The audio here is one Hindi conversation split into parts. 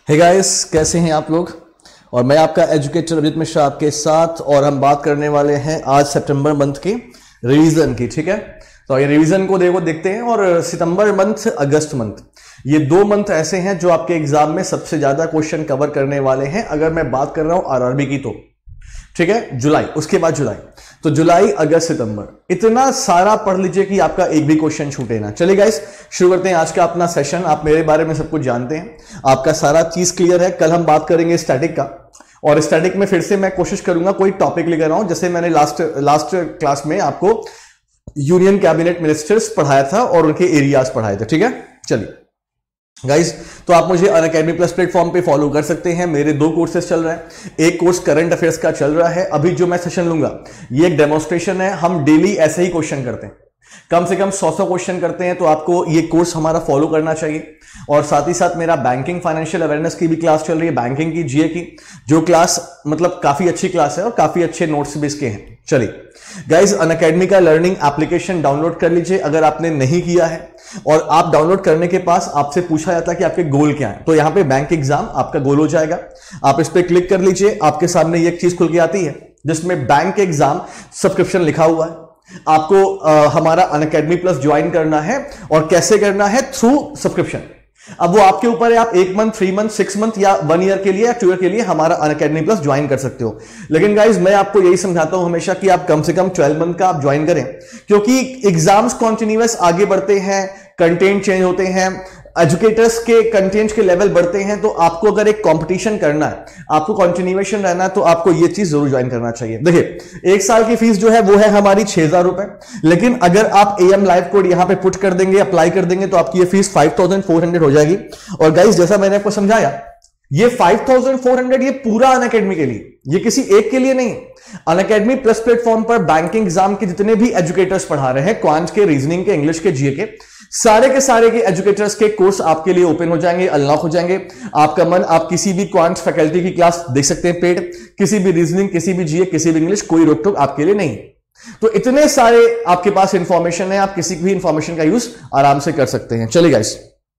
हे गाइस, कैसे हैं आप लोग। और मैं आपका एजुकेटर अभिजीत मिश्रा आपके साथ, और हम बात करने वाले हैं आज सितंबर मंथ की रिवीजन की। ठीक है, तो ये रिवीजन को देखते हैं। और सितंबर मंथ, अगस्त मंथ, ये दो मंथ ऐसे हैं जो आपके एग्जाम में सबसे ज्यादा क्वेश्चन कवर करने वाले हैं। अगर मैं बात कर रहा हूं आरआरबी की तो ठीक है, जुलाई, उसके बाद जुलाई, तो जुलाई, अगस्त, सितंबर, इतना सारा पढ़ लीजिए कि आपका एक भी क्वेश्चन छूटे ना। चलिए गाइस, शुरू करते हैं आज का अपना सेशन। आप मेरे बारे में सब कुछ जानते हैं, आपका सारा चीज क्लियर है। कल हम बात करेंगे स्टैटिक का, और स्टैटिक में फिर से मैं कोशिश करूंगा कोई टॉपिक लेकर आऊं, जैसे मैंने लास्ट क्लास में आपको यूनियन कैबिनेट मिनिस्टर्स पढ़ाया था और उनके एरियाज पढ़ाए थे। ठीक है, चलिए गाइज, तो आप मुझे अनअकैडमी प्लस प्लेटफॉर्म पे फॉलो कर सकते हैं। मेरे दो कोर्सेज चल रहे हैं। एक कोर्स करंट अफेयर्स का चल रहा है। अभी जो मैं सेशन लूंगा ये एक डेमोन्स्ट्रेशन है। हम डेली ऐसे ही क्वेश्चन करते हैं, कम से कम 100 क्वेश्चन करते हैं। तो आपको ये कोर्स हमारा फॉलो करना चाहिए। और साथ ही साथ मेरा बैंकिंग फाइनेंशियल अवेयरनेस की भी क्लास चल रही है, बैंकिंग की, जीए की, जो क्लास मतलब काफी अच्छी क्लास है और काफी अच्छे नोट्स भी इसके हैं। चलिए गाइज, अनअकैडमी का लर्निंग एप्लीकेशन डाउनलोड कर लीजिए अगर आपने नहीं किया है। और आप डाउनलोड करने के पास आपसे पूछा जाता है कि आपके गोल क्या है, तो यहां पे बैंक एग्जाम आपका गोल हो जाएगा। आप इस पर क्लिक कर लीजिए, आपके सामने ये एक चीज खुल के आती है जिसमें बैंक एग्जाम सब्सक्रिप्शन लिखा हुआ है। आपको हमारा अनअकैडमी प्लस ज्वाइन करना है, और कैसे करना है, थ्रू सब्सक्रिप्शन। अब वो आपके ऊपर है, आप 1 मंथ, 3 मंथ, 6 मंथ या 1 ईयर के लिए या 2 ईयर के लिए हमारा अनअकैडमी प्लस ज्वाइन कर सकते हो। लेकिन गाइज, मैं आपको यही समझाता हूं हमेशा कि आप कम से कम 12 मंथ का आप ज्वाइन करें, क्योंकि एग्जाम्स कॉन्टिन्यूअस आगे बढ़ते हैं, कंटेंट चेंज होते हैं, एजुकेटर्स के कंटेंट के लेवल बढ़ते हैं। तो आपको अगर एक कंपटीशन करना है, आपको कंटिन्यूएशन रहना है, तो आपको ये चीज जरूर ज्वाइन करना चाहिए। देखिए, 1 साल की फीस जो है वो है हमारी 6,000 रुपए, लेकिन अगर आप एएम लाइव कोड यहां पे पुट कर देंगे, अप्लाई कर देंगे, तो आपकी ये फीस 5,400 हो जाएगी। और गाइस, जैसा मैंने आपको समझाया, ये 5,400 ये पूरा अनअकैडमी के लिए, ये किसी एक के लिए नहीं। अनअकैडमी प्लस प्लेटफॉर्म पर बैंकिंग एग्जाम के जितने भी एजुकेटर्स पढ़ा रहे हैं, क्वांट के, रीजनिंग के, इंग्लिश के, जीए के, सारे के सारे के एजुकेटर्स के कोर्स आपके लिए ओपन हो जाएंगे, अनलॉक हो जाएंगे। आपका मन, आप किसी भी क्वांट फैकल्टी की क्लास देख सकते हैं पेड, किसी भी रीजनिंग, किसी भी जीए, किसी भी इंग्लिश, कोई रोक टोक आपके लिए नहीं। तो इतने सारे आपके पास इंफॉर्मेशन है, आप किसी भी इंफॉर्मेशन का यूज आराम से कर सकते हैं। चलिए गाइस,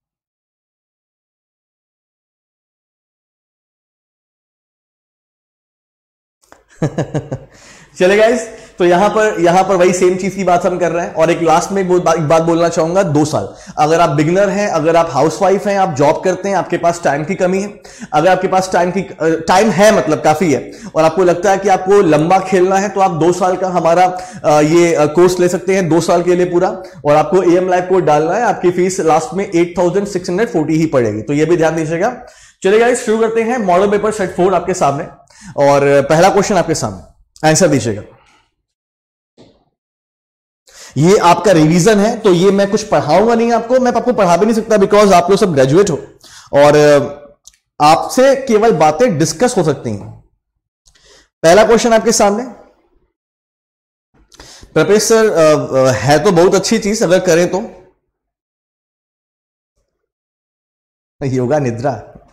चले गाइस, तो यहां पर वही सेम चीज की बात हम कर रहे हैं। और एक लास्ट में एक बात बोलना चाहूंगा, 2 साल, अगर आप बिगिनर हैं, अगर आप हाउसवाइफ हैं, आप जॉब करते हैं, आपके पास टाइम की कमी है, अगर आपके पास टाइम है, मतलब काफी है, और आपको लगता है कि आपको लंबा खेलना है, तो आप 2 साल का हमारा ये कोर्स ले सकते हैं, 2 साल के लिए पूरा। और आपको एएम लाइव कोड डालना है, आपकी फीस लास्ट में 8,640 ही पड़ेगी, तो ये भी ध्यान दीजिएगा। चलिए गाइस, शुरू करते हैं। मॉडल पेपर सेट 4 आपके सामने, और पहला क्वेश्चन आपके सामने, आंसर दीजिएगा। ये आपका रिवीजन है, तो ये मैं कुछ पढ़ाऊंगा नहीं आपको, मैं आपको पढ़ा भी नहीं सकता, बिकॉज आप लोग सब ग्रेजुएट हो और आपसे केवल बातें डिस्कस हो सकती हैं। पहला क्वेश्चन आपके सामने, प्रोफेसर है तो बहुत अच्छी चीज, अगर करें तो योगा निद्रा।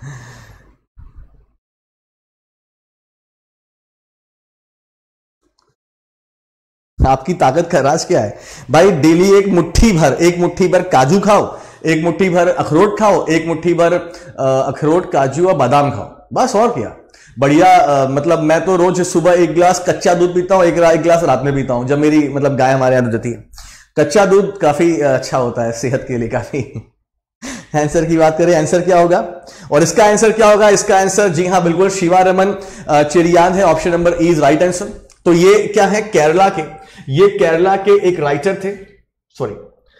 आपकी ताकत का राज क्या है भाई? डेली एक मुट्ठी भर काजू खाओ, एक मुट्ठी भर अखरोट खाओ, एक मुट्ठी भर अखरोट, काजू और बादाम खाओ, बस। और क्या बढ़िया। मतलब मैं तो रोज सुबह 1 गिलास कच्चा दूध पीता हूं, एक गिलास रात में पीता हूं, जब मेरी मतलब गाय हमारे यहाँ दूध देती है। कच्चा दूध काफी अच्छा होता है सेहत के लिए, काफी। आंसर की बात करें, आंसर क्या होगा? और इसका आंसर क्या होगा? इसका आंसर, जी हाँ बिल्कुल, शिवा रमन चिरियान है। Option number E is right answer. तो ये क्या है? केरला के, ये केरला के एक राइटर थे, सॉरी,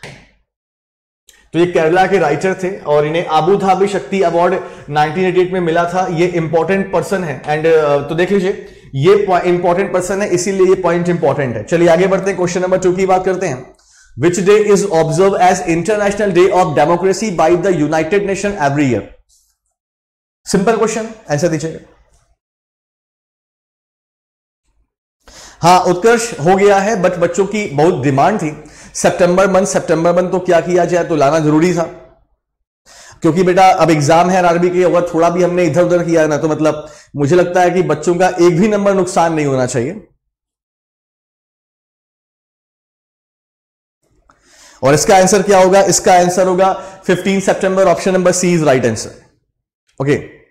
तो ये केरला के राइटर थे, और इन्हें आबू धाबी शक्ति अवार्ड 1988 में मिला था। ये इंपॉर्टेंट पर्सन है, एंड तो देख लीजिए, ये इंपॉर्टेंट पर्सन है, इसीलिए ये पॉइंट इंपॉर्टेंट है। चलिए आगे बढ़ते हैं, क्वेश्चन नंबर 2 की बात करते हैं। Which day is observed as International Day of Democracy by the United Nations every year? Simple question, answer दीजिएगा। हाँ, उत्कर्ष हो गया है, बट बच्चों की बहुत डिमांड थी सितंबर मंथ, तो क्या किया जाए, तो लाना जरूरी था, क्योंकि बेटा अब एग्जाम है आरआरबी के। अगर थोड़ा भी हमने इधर उधर किया ना, तो मतलब मुझे लगता है कि बच्चों का एक भी नंबर नुकसान नहीं होना चाहिए। और इसका आंसर क्या होगा? इसका आंसर होगा 15 सितंबर। Option number C is right answer. Okay,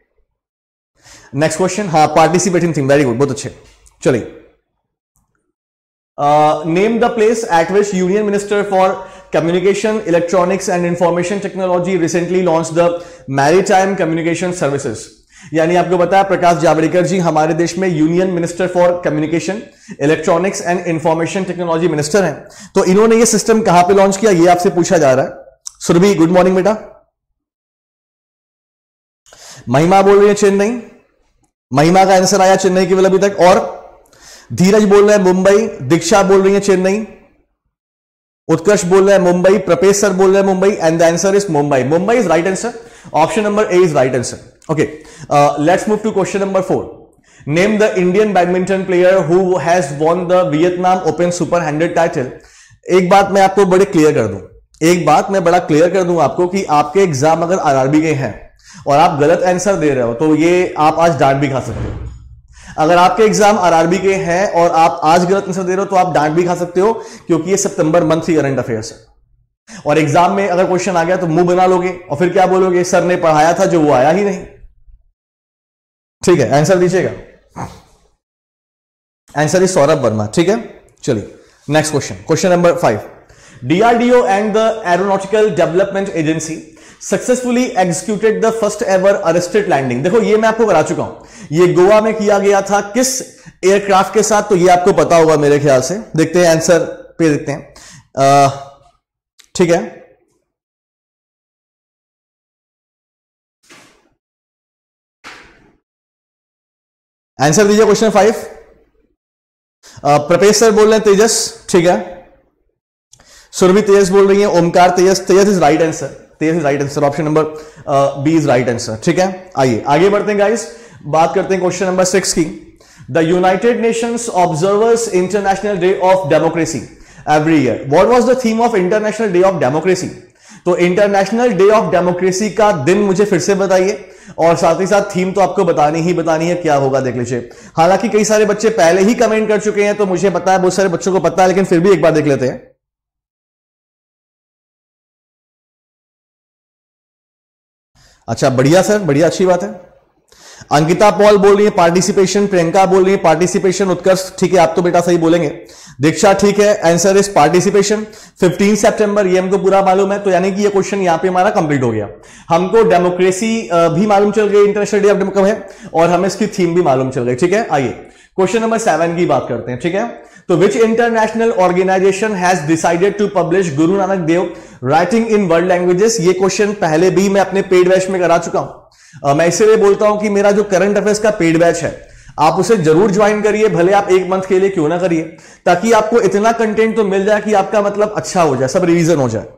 next question, हाँ पार्टिसिपेटिंग थिंग, वेरी गुड, बहुत अच्छे। चलिए, name the place at which union minister for communication electronics and information technology recently launch the maritime communication services. यानी आपको पता है प्रकाश जावड़ेकर जी हमारे देश में union minister for communication electronics and information technology minister हैं। तो इन्होंने ये सिस्टम कहां पे लॉन्च किया, ये आपसे पूछा जा रहा है। सुरभि गुड मॉर्निंग बेटा। महिमा बोल रही है चेन्नई, महिमा का आंसर आया चेन्नई केवल अभी तक। और धीरज बोल रहे हैं मुंबई, दीक्षा बोल रही है चेन्नई, उत्कर्ष बोल रहे हैं मुंबई, प्रपेश सर बोल रहे हैं Mumbai, and the answer is Mumbai. Mumbai is right answer, option number A is right answer. Okay, let's move to question number 4। Name the Indian badminton player who has won the Vietnam open super 100 title. एक बात मैं आपको बड़े क्लियर कर दूं, एक बात मैं बड़ा क्लियर कर दूं आपको कि आपके एग्जाम अगर आरआरबी के हैं और आप गलत आंसर दे रहे हो तो ये आप आज डांट भी खा सकते हो। अगर आपके एग्जाम आरआरबी के हैं और आप आज गलत आंसर दे रहे हो तो आप डांट भी खा सकते हो, क्योंकि ये सितंबर मंथ की करंट अफेयर्स है। और एग्जाम में अगर क्वेश्चन आ गया तो मुंह बना लोगे और फिर क्या बोलोगे, सर ने पढ़ाया था जो वो आया ही नहीं। ठीक है, आंसर दीजिएगा। Answer is Saurabh Verma. ठीक है, चलिए next question, question number 5। DRDO and the Aeronautical Development Agency successfully executed the first ever arrested landing. देखो ये मैं आपको करा चुका हूं, ये गोवा में किया गया था किस एयरक्राफ्ट के साथ, तो ये आपको पता होगा मेरे ख्याल से। देखते हैं आंसर पे, देखते हैं। ठीक है, आंसर दीजिए क्वेश्चन 5। प्रपेश सर बोल रहे हैं तेजस, ठीक है। सुरभि तेजस बोल रही है, Omkar Tejas, Tejas is right answer, Tejas is right answer, option number B is right answer. ठीक है, आइए आगे बढ़ते हैं गाइस, बात करते हैं क्वेश्चन नंबर 6 की। The United Nations observers International Day of Democracy every year. What was the theme of International Day of Democracy. तो इंटरनेशनल डे ऑफ डेमोक्रेसी का दिन मुझे फिर से बताइए, और साथ ही साथ थीम तो आपको बतानी है, क्या होगा देख लीजिए। हालांकि कई सारे बच्चे पहले ही कमेंट कर चुके हैं तो मुझे पता है, बहुत सारे बच्चों को पता है, लेकिन फिर भी एक बार देख लेते हैं। अच्छा बढ़िया सर, बढ़िया, अच्छी बात है। अंकिता पॉल बोल रही है पार्टिसिपेशन, प्रियंका बोल रही है पार्टिसिपेशन, उत्कर्ष ठीक है, आप तो बेटा सही बोलेंगे, दीक्षा ठीक है, आंसर इज पार्टिसिपेशन। 15 सितंबर ये हमको पूरा मालूम है, तो यानी कि ये क्वेश्चन यहां पे हमारा कंप्लीट हो गया। हमको डेमोक्रेसी भी मालूम चल गई, इंटरनेशनल डे ऑफ डेमोक्रेसी है, और हमें इसकी थीम भी मालूम चल गई। ठीक है, आइए क्वेश्चन नंबर 7 की बात करते हैं। ठीक है, तो which international organisation has decided to publish Guru Nanak Dev writing in world languages. ये क्वेश्चन पहले भी मैं अपने पेड बैच में करा चुका हूं। मैं इसीलिए बोलता हूं कि मेरा जो करंट अफेयर्स का पेड बैच है आप उसे जरूर ज्वाइन करिए, भले आप 1 मंथ के लिए क्यों ना करिए, ताकि आपको इतना कंटेंट तो मिल जाए कि आपका मतलब अच्छा हो जाए, सब रिवीजन हो जाए।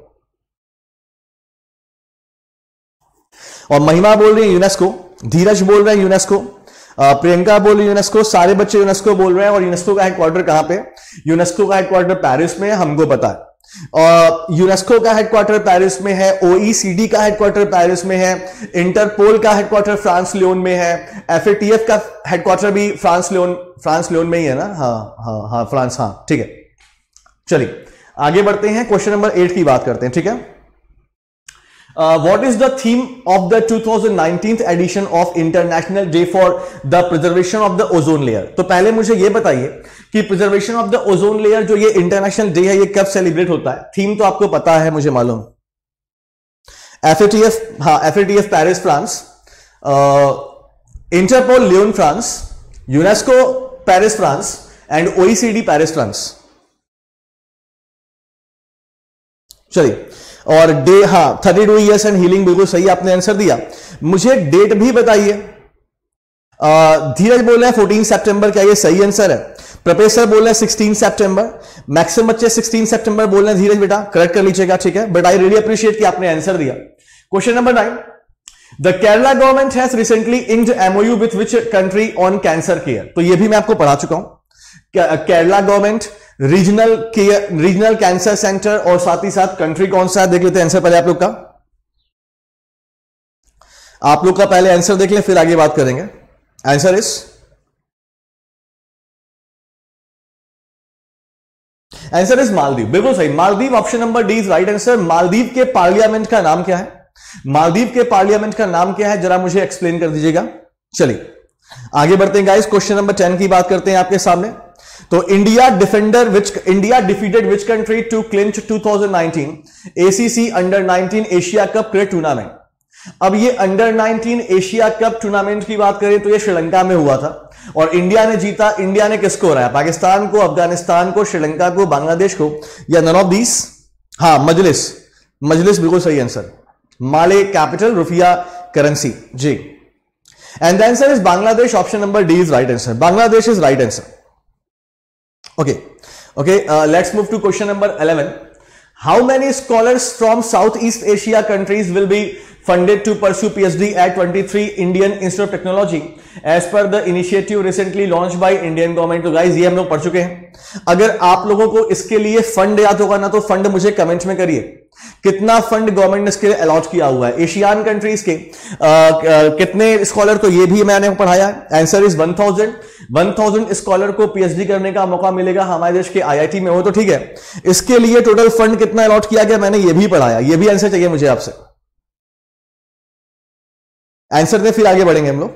और महिमा बोल रही है यूनेस्को, धीरज बोल रहे हैं यूनेस्को, प्रियंका बोल रही है यूनेस्को, सारे बच्चे यूनेस्को बोल रहे हैं। और यूनेस्को का हेडक्वार्टर कहां पे, यूनेस्को का हेडक्वार्टर पेरिस में है, हमको पता है। यूनेस्को का हेडक्वार्टर पेरिस में है, ओईसीडी का हेडक्वार्टर पेरिस में है, इंटरपोल का हेडक्वार्टर फ्रांस लियोन में है, एफएटीएफ का हेडक्वार्टर भी फ्रांस लियोन में ही है ना। हाँ फ्रांस, हाँ ठीक है। चलिए आगे बढ़ते हैं, क्वेश्चन नंबर 8 की बात करते हैं। ठीक है, what is the theme of the 2019th edition of International Day for the Preservation of the Ozone Layer। तो पहले मुझे ये बताइए कि preservation of the ozone layer जो ये इंटरनेशनल डे है ये कब सेलिब्रेट होता है। थीम तो आपको पता है, मुझे मालूम। एफएटीएफ, हाँ FATF Paris France, Interpol Lyon France, UNESCO Paris France, and OECD Paris France. चलिए, और डे, हाँ 32 ईयर्स एंड हीलिंग, बिल्कुल सही आपने आंसर दिया। मुझे डेट भी बताइए। धीरज बोल रहे हैं 14 सितंबर, क्या ये सही आंसर है? प्रोफेसर बोल रहे हैं 16 सितंबर, मैक्सिमम बच्चे 16 सितंबर बोल रहे हैं। धीरज बेटा करेक्ट कर लीजिएगा, ठीक है, बट आई रियली अप्रिशिएट कि आपने आंसर दिया। Question number 9, the Kerala government has recently inked MOU with which country on cancer care. तो ये भी मैं आपको पढ़ा चुका हूं। Kerala government, regional cancer centre, और साथ ही साथ कंट्री कौन सा है देख लेते हैं आंसर पहले आप लोग का। आप लोग का पहले आंसर देख लें फिर आगे बात करेंगे। Answer is, answer is Maldives, बिल्कुल सही, Maldives, option number D is right answer. Maldives के पार्लियामेंट का नाम क्या है? मालदीव के पार्लियामेंट का नाम क्या है, जरा मुझे एक्सप्लेन कर दीजिएगा। चलिए आगे बढ़ते हैं गाइस, क्वेश्चन नंबर 10 की बात करते हैं आपके सामने। तो India defeated which country to clinch 2019 ACC under 19 Asia cup cricket tournament. अब ये अंडर 19 एशिया कप टूर्नामेंट की बात करें तो ये श्रीलंका में हुआ था और इंडिया ने जीता। इंडिया ने किसको हराया? पाकिस्तान को, अफगानिस्तान को, श्रीलंका को, बांग्लादेश को, या नन ऑफ दीस? हाँ, मजलिस बिल्कुल सही आंसर। माले कैपिटल, रुपया करेंसी जी। And the answer is Bangladesh. Option number D is right answer. Bangladesh is right answer. Okay. Let's move to question number 11. How many scholars from Southeast Asia countries will be funded to pursue PhD at 23 Indian Institute of Technology as per the initiative recently launched by Indian government? तो guys ये हम लोग पढ़ चुके हैं। अगर आप लोगों को इसके लिए फंड याद होगा ना, तो फंड मुझे कमेंट में करिए। कितना फंड गवर्नमेंट ने इसके लिए अलॉट किया हुआ है? एशियान कंट्रीज के कितने स्कॉलर को, ये भी मैंने पढ़ाया है। आंसर इज 1000 स्कॉलर को पीएचडी करने का मौका मिलेगा हमारे देश के आईआईटी में हो, तो ठीक है। इसके लिए टोटल फंड कितना अलॉट किया गया, मैंने ये भी पढ़ाया। ये भी आंसर चाहिए मुझे आपसे। आंसर दे, फिर आगे बढ़ेंगे हम लोग।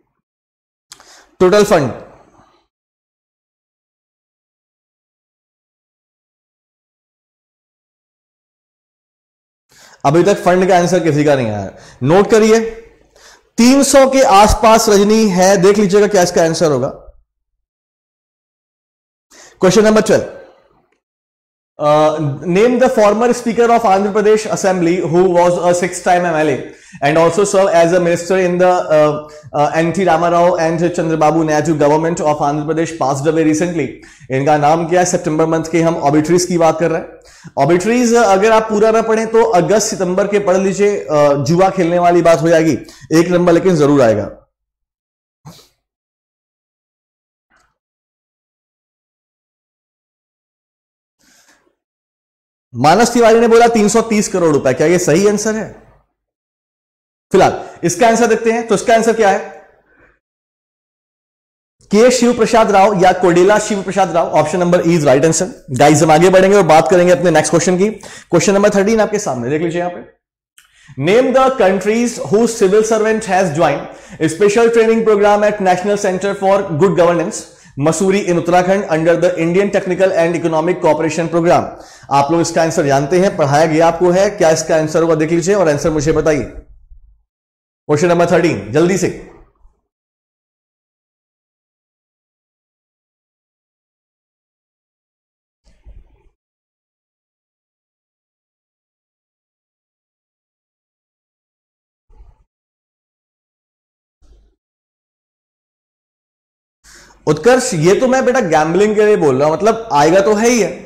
टोटल फंड अभी तक फंड का आंसर किसी का नहीं आया, नोट करिए। 300 के आसपास रजनी है, देख लीजिएगा क्या इसका आंसर होगा। Question number 12, name the former speaker of Andhra Pradesh assembly who was a 6-time MLA and also served as a minister in the N.T. Ramarao and Chandrababu Naidu government of Andhra Pradesh passed away recently. इनका नाम क्या है? सितंबर मंथ के हम ऑबिट्रीज की बात कर रहे हैं। ऑबिट्रीज अगर आप पूरा ना पढ़ें तो अगस्त सितंबर के पढ़ लीजिए, जुआ खेलने वाली बात हो जाएगी। एक नंबर लेकिन जरूर आएगा। मानस तिवारी ने बोला 330 करोड़ रुपए, क्या ये सही आंसर है? फिलहाल इसका आंसर देखते हैं। तो इसका आंसर क्या है? के शिव प्रसाद राव या Kodela Shiv Prasad Rao. Option number E is right answer. Guys हम आगे बढ़ेंगे और बात करेंगे अपने नेक्स्ट क्वेश्चन की। क्वेश्चन नंबर 13 आपके सामने देख लीजिए। यहां पे name the countries whose civil servant has joined special training programme at National Centre for Good Governance Mussoorie in Uttarakhand under the Indian Technical and Economic Cooperation Programme. आप लोग इसका आंसर जानते हैं, पढ़ाया गया आपको है। क्या इसका आंसर होगा देख लीजिए और आंसर मुझे बताइए। क्वेश्चन नंबर 13 जल्दी से। उत्कर्ष, ये तो मैं बेटा गैम्बलिंग के लिए बोल रहा हूं, मतलब आएगा तो है ही है।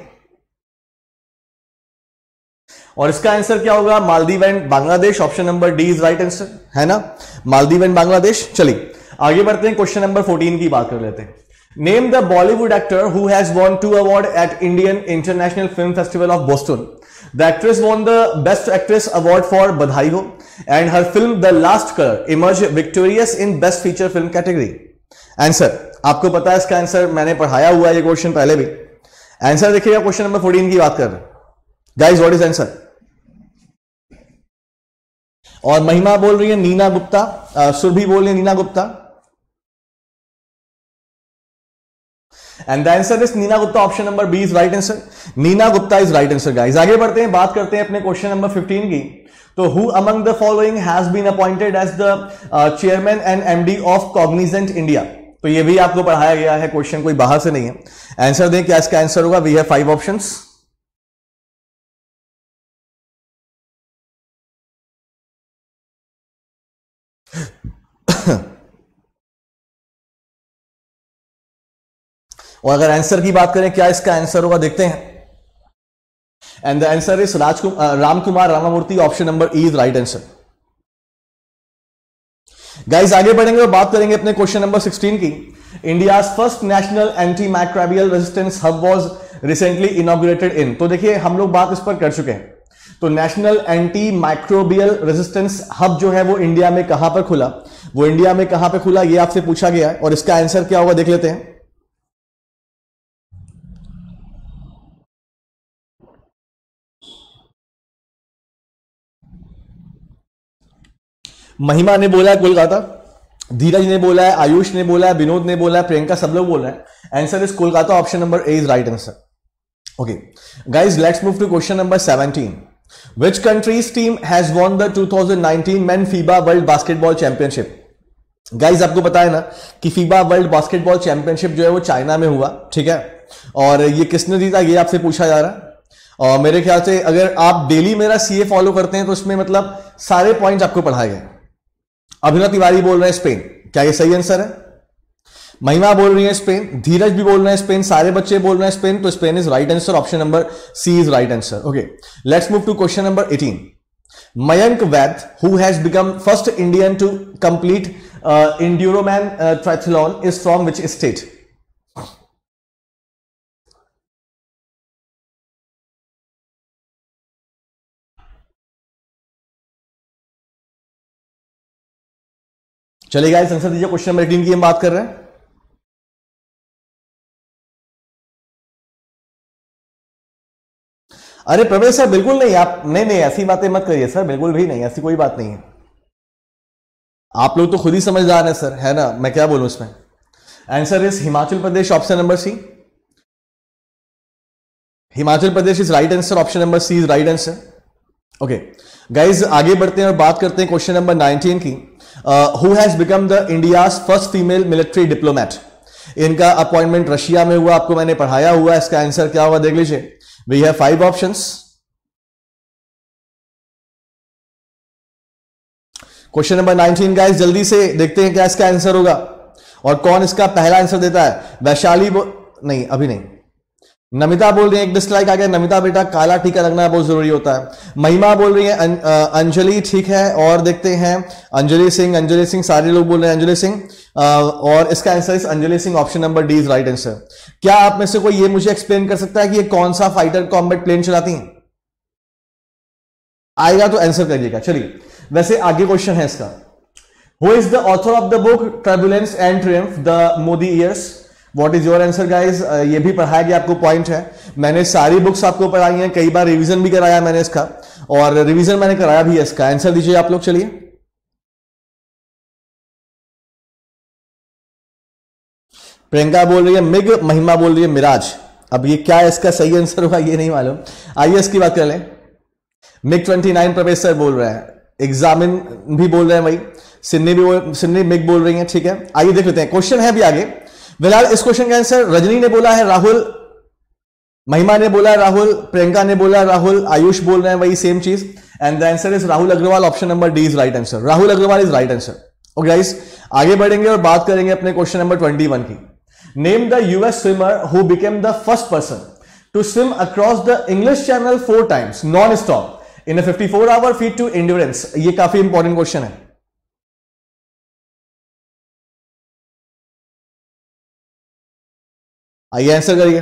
और इसका आंसर क्या होगा? Maldives and Bangladesh. Option number D is right answer, है ना? मालदीव एंड बांग्लादेश। चलिए आगे बढ़ते हैं, क्वेश्चन नंबर 14 की बात कर लेते हैं। Name the Bollywood actor who has won 2 award at Indian International Film Festival of Boston. The actress won the best actress award for Badhaai Ho and her film The Last Colour emerge victorious in best feature film category. Answer आपको पता है इसका आंसर, मैंने पढ़ाया हुआ है ये क्वेश्चन पहले भी। आंसर देखिएगा, क्वेश्चन नंबर 14 की बात कर रहे हैं। Guys what is answer? और महिमा बोल रही है नीना गुप्ता, सुरभि बोल रही है Neena Gupta, and the answer is Neena Gupta. Option number B is right answer. Neena Gupta is right answer. Guys आगे बढ़ते हैं, बात करते हैं अपने क्वेश्चन नंबर 15 की। तो who among the following has been appointed as the chairman and MD of Cognizant India. तो ये भी आपको पढ़ाया गया है, क्वेश्चन कोई बाहर से नहीं है। आंसर दें, क्या इसका आंसर होगा? We have 5 options. और अगर आंसर की बात करें क्या इसका आंसर होगा देखते हैं। And the answer is Ramkumar Ramamurthy. Option number E is right answer. Guys आगे बढ़ेंगे और बात करेंगे अपने क्वेश्चन नंबर 16 की। India's first national anti microbial resistance hub was recently inaugurated in. तो देखिए हम लोग बात इस पर कर चुके हैं। तो national anti microbial resistance hub जो है वो इंडिया में कहां पर खुला, वो इंडिया में कहां पर खुला ये आपसे पूछा गया है। और इसका आंसर क्या होगा देख लेते हैं। महिमा ने बोला कोलकाता, धीरज ने बोला है, आयुष ने बोला है, विनोद ने बोला है, प्रियंका, सब लोग बोल रहे हैं answer is Kolkata, option number A is right answer. Okay guys, let's move to question number 17. Which country's team has won the 2019 Men FIBA World Basketball Championship? Guys आपको पता है ना कि फीबा वर्ल्ड बास्केटबॉल चैंपियनशिप जो है वो चाइना में हुआ, ठीक है, और ये किसने जीता ये आपसे पूछा जा रहा है. और मेरे ख्याल से अगर आप डेली मेरा सीए फॉलो करते हैं तो उसमें मतलब सारे पॉइंट्स आपको पढ़ाए गए. अभिनव तिवारी बोल रहे हैं स्पेन, क्या ये सही आंसर है? महिमा बोल रही है स्पेन, धीरज भी बोल रहे हैं स्पेन, सारे बच्चे बोल रहे हैं स्पेन, तो Spain is right answer, option number C is right answer. Okay, let's move to question number 18. Mayank Vaid, who has become first Indian to complete Enduroman triathlon, is from which state? चलिए गाइस आंसर दीजिए. क्वेश्चन नंबर 18 की हम बात कर रहे हैं. अरे प्रवेश सर बिल्कुल नहीं, आप नहीं ऐसी बातें मत करिए सर, बिल्कुल भी नहीं, ऐसी कोई बात नहीं है. आप लोग तो खुद ही समझदार हैं सर, है ना, मैं क्या बोलूं इसमें. Answer is Himachal Pradesh, option number C. Himachal Pradesh is right answer, option number C is right answer. Okay guys, आगे बढ़ते हैं और बात करते हैं क्वेश्चन नंबर 19 की. Who has become the India's first female military diplomat? इनका अपॉइंटमेंट रशिया में हुआ, आपको मैंने पढ़ाया हुआ. इसका आंसर क्या होगा देख लीजिए. We have 5 options. Question number 19 guys, जल्दी से देखते हैं क्या इसका आंसर होगा और कौन इसका पहला आंसर देता है. वैशाली नहीं, अभी नहीं. नमिता बोल रही है, एक डिसलाइक आ गया. नमिता बेटा काला टीका लगना बहुत जरूरी होता है. महिमा बोल रही है, अंजलि ठीक है, और देखते हैं अंजलि सिंह, सारे लोग बोल रहे हैं अंजलि सिंह, और इसका answer is Anjali Singh, option number D is right answer. क्या आप में से कोई ये मुझे एक्सप्लेन कर सकता है कि ये कौन सा फाइटर कॉम्बैट प्लेन चलाती हैं? आएगा तो आंसर करिएगा. चलिए वैसे आगे क्वेश्चन है इसका. Who is the author of the book turbulence and triumph the Modi years? What is your answer guys? ये भी पढ़ाया गया, आपको पॉइंट है. मैंने सारी बुक्स आपको पढ़ाई हैं, कई बार रिवीजन भी कराया मैंने इसका, और रिवीजन मैंने कराया भी है इसका. आंसर दीजिए आप लोग. चलिए प्रियंका बोल रही है मिग, महिमा बोल रही है मिराज. अब ये क्या इसका सही आंसर होगा ये नहीं मालूम. आइए इसकी बात कर लें. मिग 29 प्रवेश सर बोल रहे हैं, एग्जामिन भी बोल रहे हैं भाई, सिन्नी मिग बोल रही है, ठीक है. आइए देख लेते हैं, क्वेश्चन है अभी आगे. फिलहाल इस क्वेश्चन का आंसर रजनी ने बोला है राहुल, महिमा ने बोला है राहुल, प्रियंका ने बोला है राहुल, आयुष बोल रहे हैं वही सेम चीज, and the answer is Rahul Agarwal, option number D is right answer. Rahul Agarwal is right answer. Okay guys, आगे बढ़ेंगे और बात करेंगे अपने क्वेश्चन नंबर 21 की. Name the US swimmer who became the first person to swim across the English Channel 4 times non stop in 54 hour feat to endurance. ये काफी इंपॉर्टेंट क्वेश्चन है. आइए आंसर करिए.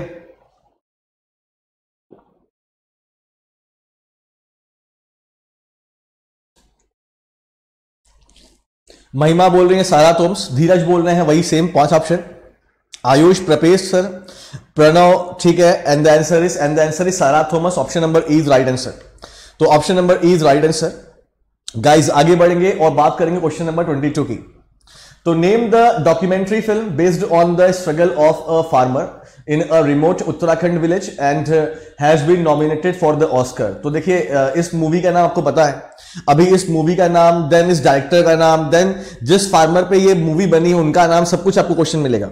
महिमा बोल रही है सारा थॉमस, धीरज बोल रहे हैं वही same 5 option, Ayush, Prapesh sir, Pranav, ठीक है, and the answer is Sarah Thomas, option number E is right answer. तो option number E is right answer. Guys आगे बढ़ेंगे और बात करेंगे क्वेश्चन नंबर 22 की. तो name the documentary film based on the struggle of a farmer in a remote Uttarakhand village and has been nominated for the Oscar. तो देखिए इस मूवी का नाम आपको पता है, अभी इस मूवी का नाम, देन इस डायरेक्टर का नाम, देन जिस फार्मर पे ये मूवी बनी उनका नाम, सब कुछ आपको क्वेश्चन मिलेगा.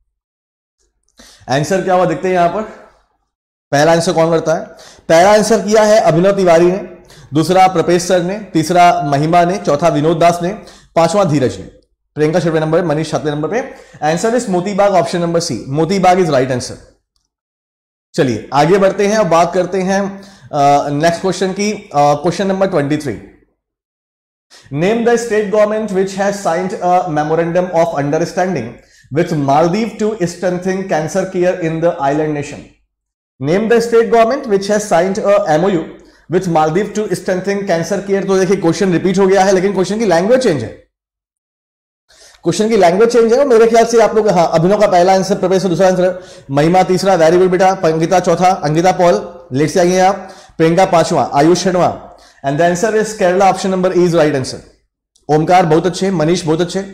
आंसर क्या हुआ देखते हैं यहां पर. पहला आंसर कौन करता है? पहला आंसर किया है अभिनव तिवारी ने, दूसरा प्रपेश सर ने, तीसरा महिमा ने, चौथा विनोद दास ने, पांचवा धीरज ने, प्रियंका 6वें नंबर पे, मनीष 7वें नंबर पे. Answer is Motibagh, option number C, Motibagh is right answer. चलिए आगे बढ़ते हैं और बात करते हैं नेक्स्ट क्वेश्चन की. Question number 23. Name the state government which has signed a memorandum of understanding with Maldives to strengthen cancer care in the island nation. Name the state government which has signed a MOU with Maldives to strengthen cancer care. तो देखिए क्वेश्चन रिपीट हो गया है, लेकिन क्वेश्चन की लैंग्वेज चेंज है. क्वेश्चन की लैंग्वेज चेंज है. मेरे ख्याल से आप लोग, हाँ, अभिनव का पहला आंसर, प्रवेश दूसरा आंसर, महिमा तीसरा, वेरी गुड बेटा, अंकिता चौथा, अंकिता पॉल लेट से आइए आप, प्रियंका 5वां, आयुष 6वां, and the answer is Kerala, option number E is right answer. Omkar बहुत अच्छे, मनीष बहुत अच्छे,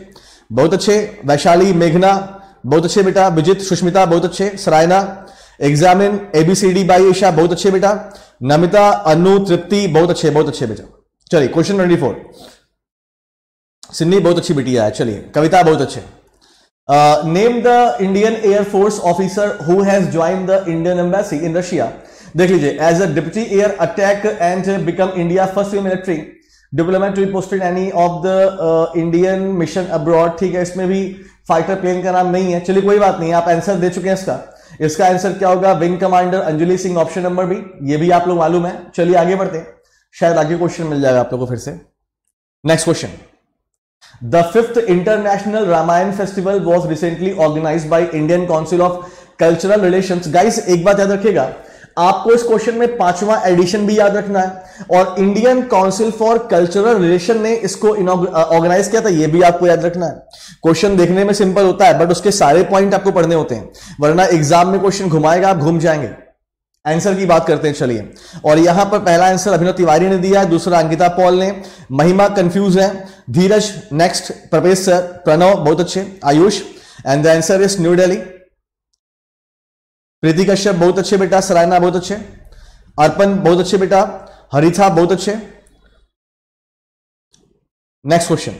बहुत अच्छे। वैशाली, मेघना बहुत अच्छे बेटा। विजित, सुष्मिता बहुत अच्छे। सरायना, एग्जामिन, एबीसीडी बाई ईशा बहुत अच्छे बेटा। नमिता, अनु, तृप्ति बहुत अच्छे बेटा। चलिए क्वेश्चन 24। सिन्नी बहुत अच्छी बिटिया है। चलिए कविता बहुत अच्छे। Name the Indian air force officer who has join the Indian embassy in Russia. देख लीजिए, as a deputy air attack and become India first military diplomat to be posted any of the Indian mission abroad. ठीक है, इसमें भी फाइटर प्लेन का नाम नहीं है। चलिए कोई बात नहीं, आप आंसर दे चुके हैं इसका आंसर क्या होगा? Wing commander Anjali Singh, option number B. ये भी आप लोग मालूम है। चलिए आगे बढ़ते हैं, शायद आगे क्वेश्चन मिल जाएगा आप लोगों को फिर से। Next question, the 5th international Ramayana festival was recently organised by Indian Council of Cultural Relations. Guys एक बात याद रखिएगा, आपको इस क्वेश्चन में 5वां एडिशन भी याद रखना है, और Indian Council for Cultural relation ने इसको ऑर्गेनाइज किया था, ये भी आपको याद रखना है। क्वेश्चन देखने में सिंपल होता है, बट उसके सारे पॉइंट आपको पढ़ने होते हैं, वरना एग्जाम में क्वेश्चन घुमाएगा, आप घूम जाएंगे। आंसर की बात करते हैं चलिए, और यहां पर पहला आंसर अभिनव तिवारी ने दिया है, दूसरा अंकिता पॉल ने, महिमा कंफ्यूज है, धीरज नेक्स्ट, प्रवेश सर, प्रणव बहुत अच्छे, Ayush, and the answer is New Delhi. Preeti Kashyap बहुत अच्छे बेटा, सरायना बहुत अच्छे, अर्पण बहुत अच्छे बेटा, हरिथा बहुत अच्छे। Next question,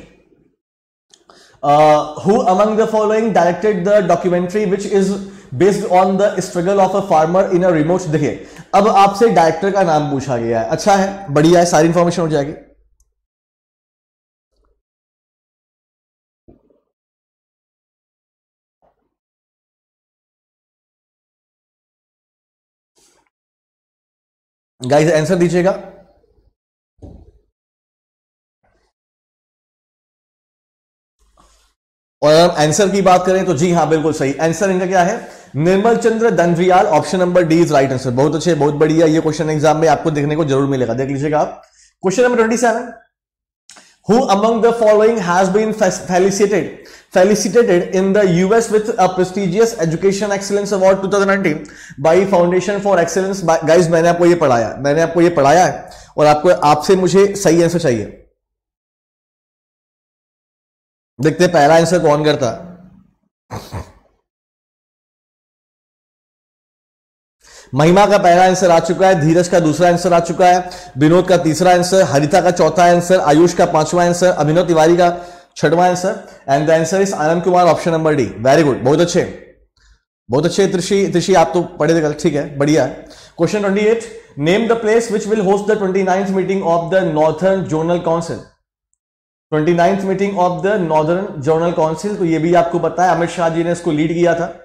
who among the following directed the documentary which is based on the struggle of a farmer in a remote. देखिए अब आपसे डायरेक्टर का नाम पूछा गया है, अच्छा है, बढ़िया है, सारी इंफॉर्मेशन हो जाएगी। गाइस आंसर दीजिएगा। और हम आंसर की बात करें तो जी हाँ बिल्कुल सही आंसर इनका क्या है? Nirmal Chandra Dandriyal, option number D is right answer. बहुत अच्छे, बहुत बढ़िया। ये क्वेश्चन एग्जाम में आपको देखने को जरूर मिलेगा, देख लीजिएगा आप। Question number 27, who among the following has been felicitated in the US with a prestigious education excellence award 2019 by Foundation for Excellence। Guys मैंने आपको ये पढ़ाया है और आपसे मुझे सही आंसर चाहिए। देखते हैं पहला आंसर कौन करता। महिमा का पहला आंसर आ चुका है, धीरज का दूसरा आंसर आ चुका है, विनोद का तीसरा आंसर, हरिता का चौथा आंसर, आयुष का 5वां आंसर, अभिनव तिवारी का 6वां answer, and the answer is Anand Kumar, option number D. Very good, बहुत अच्छे। त्रिशी आप तो पढ़े थे कल, ठीक है, बढ़िया है। Question 28, name the place which will host the 29th meeting of the northern zonal council. 29th meeting of the northern zonal council, तो ये भी आपको पता है, अमित शाह जी ने इसको लीड किया था।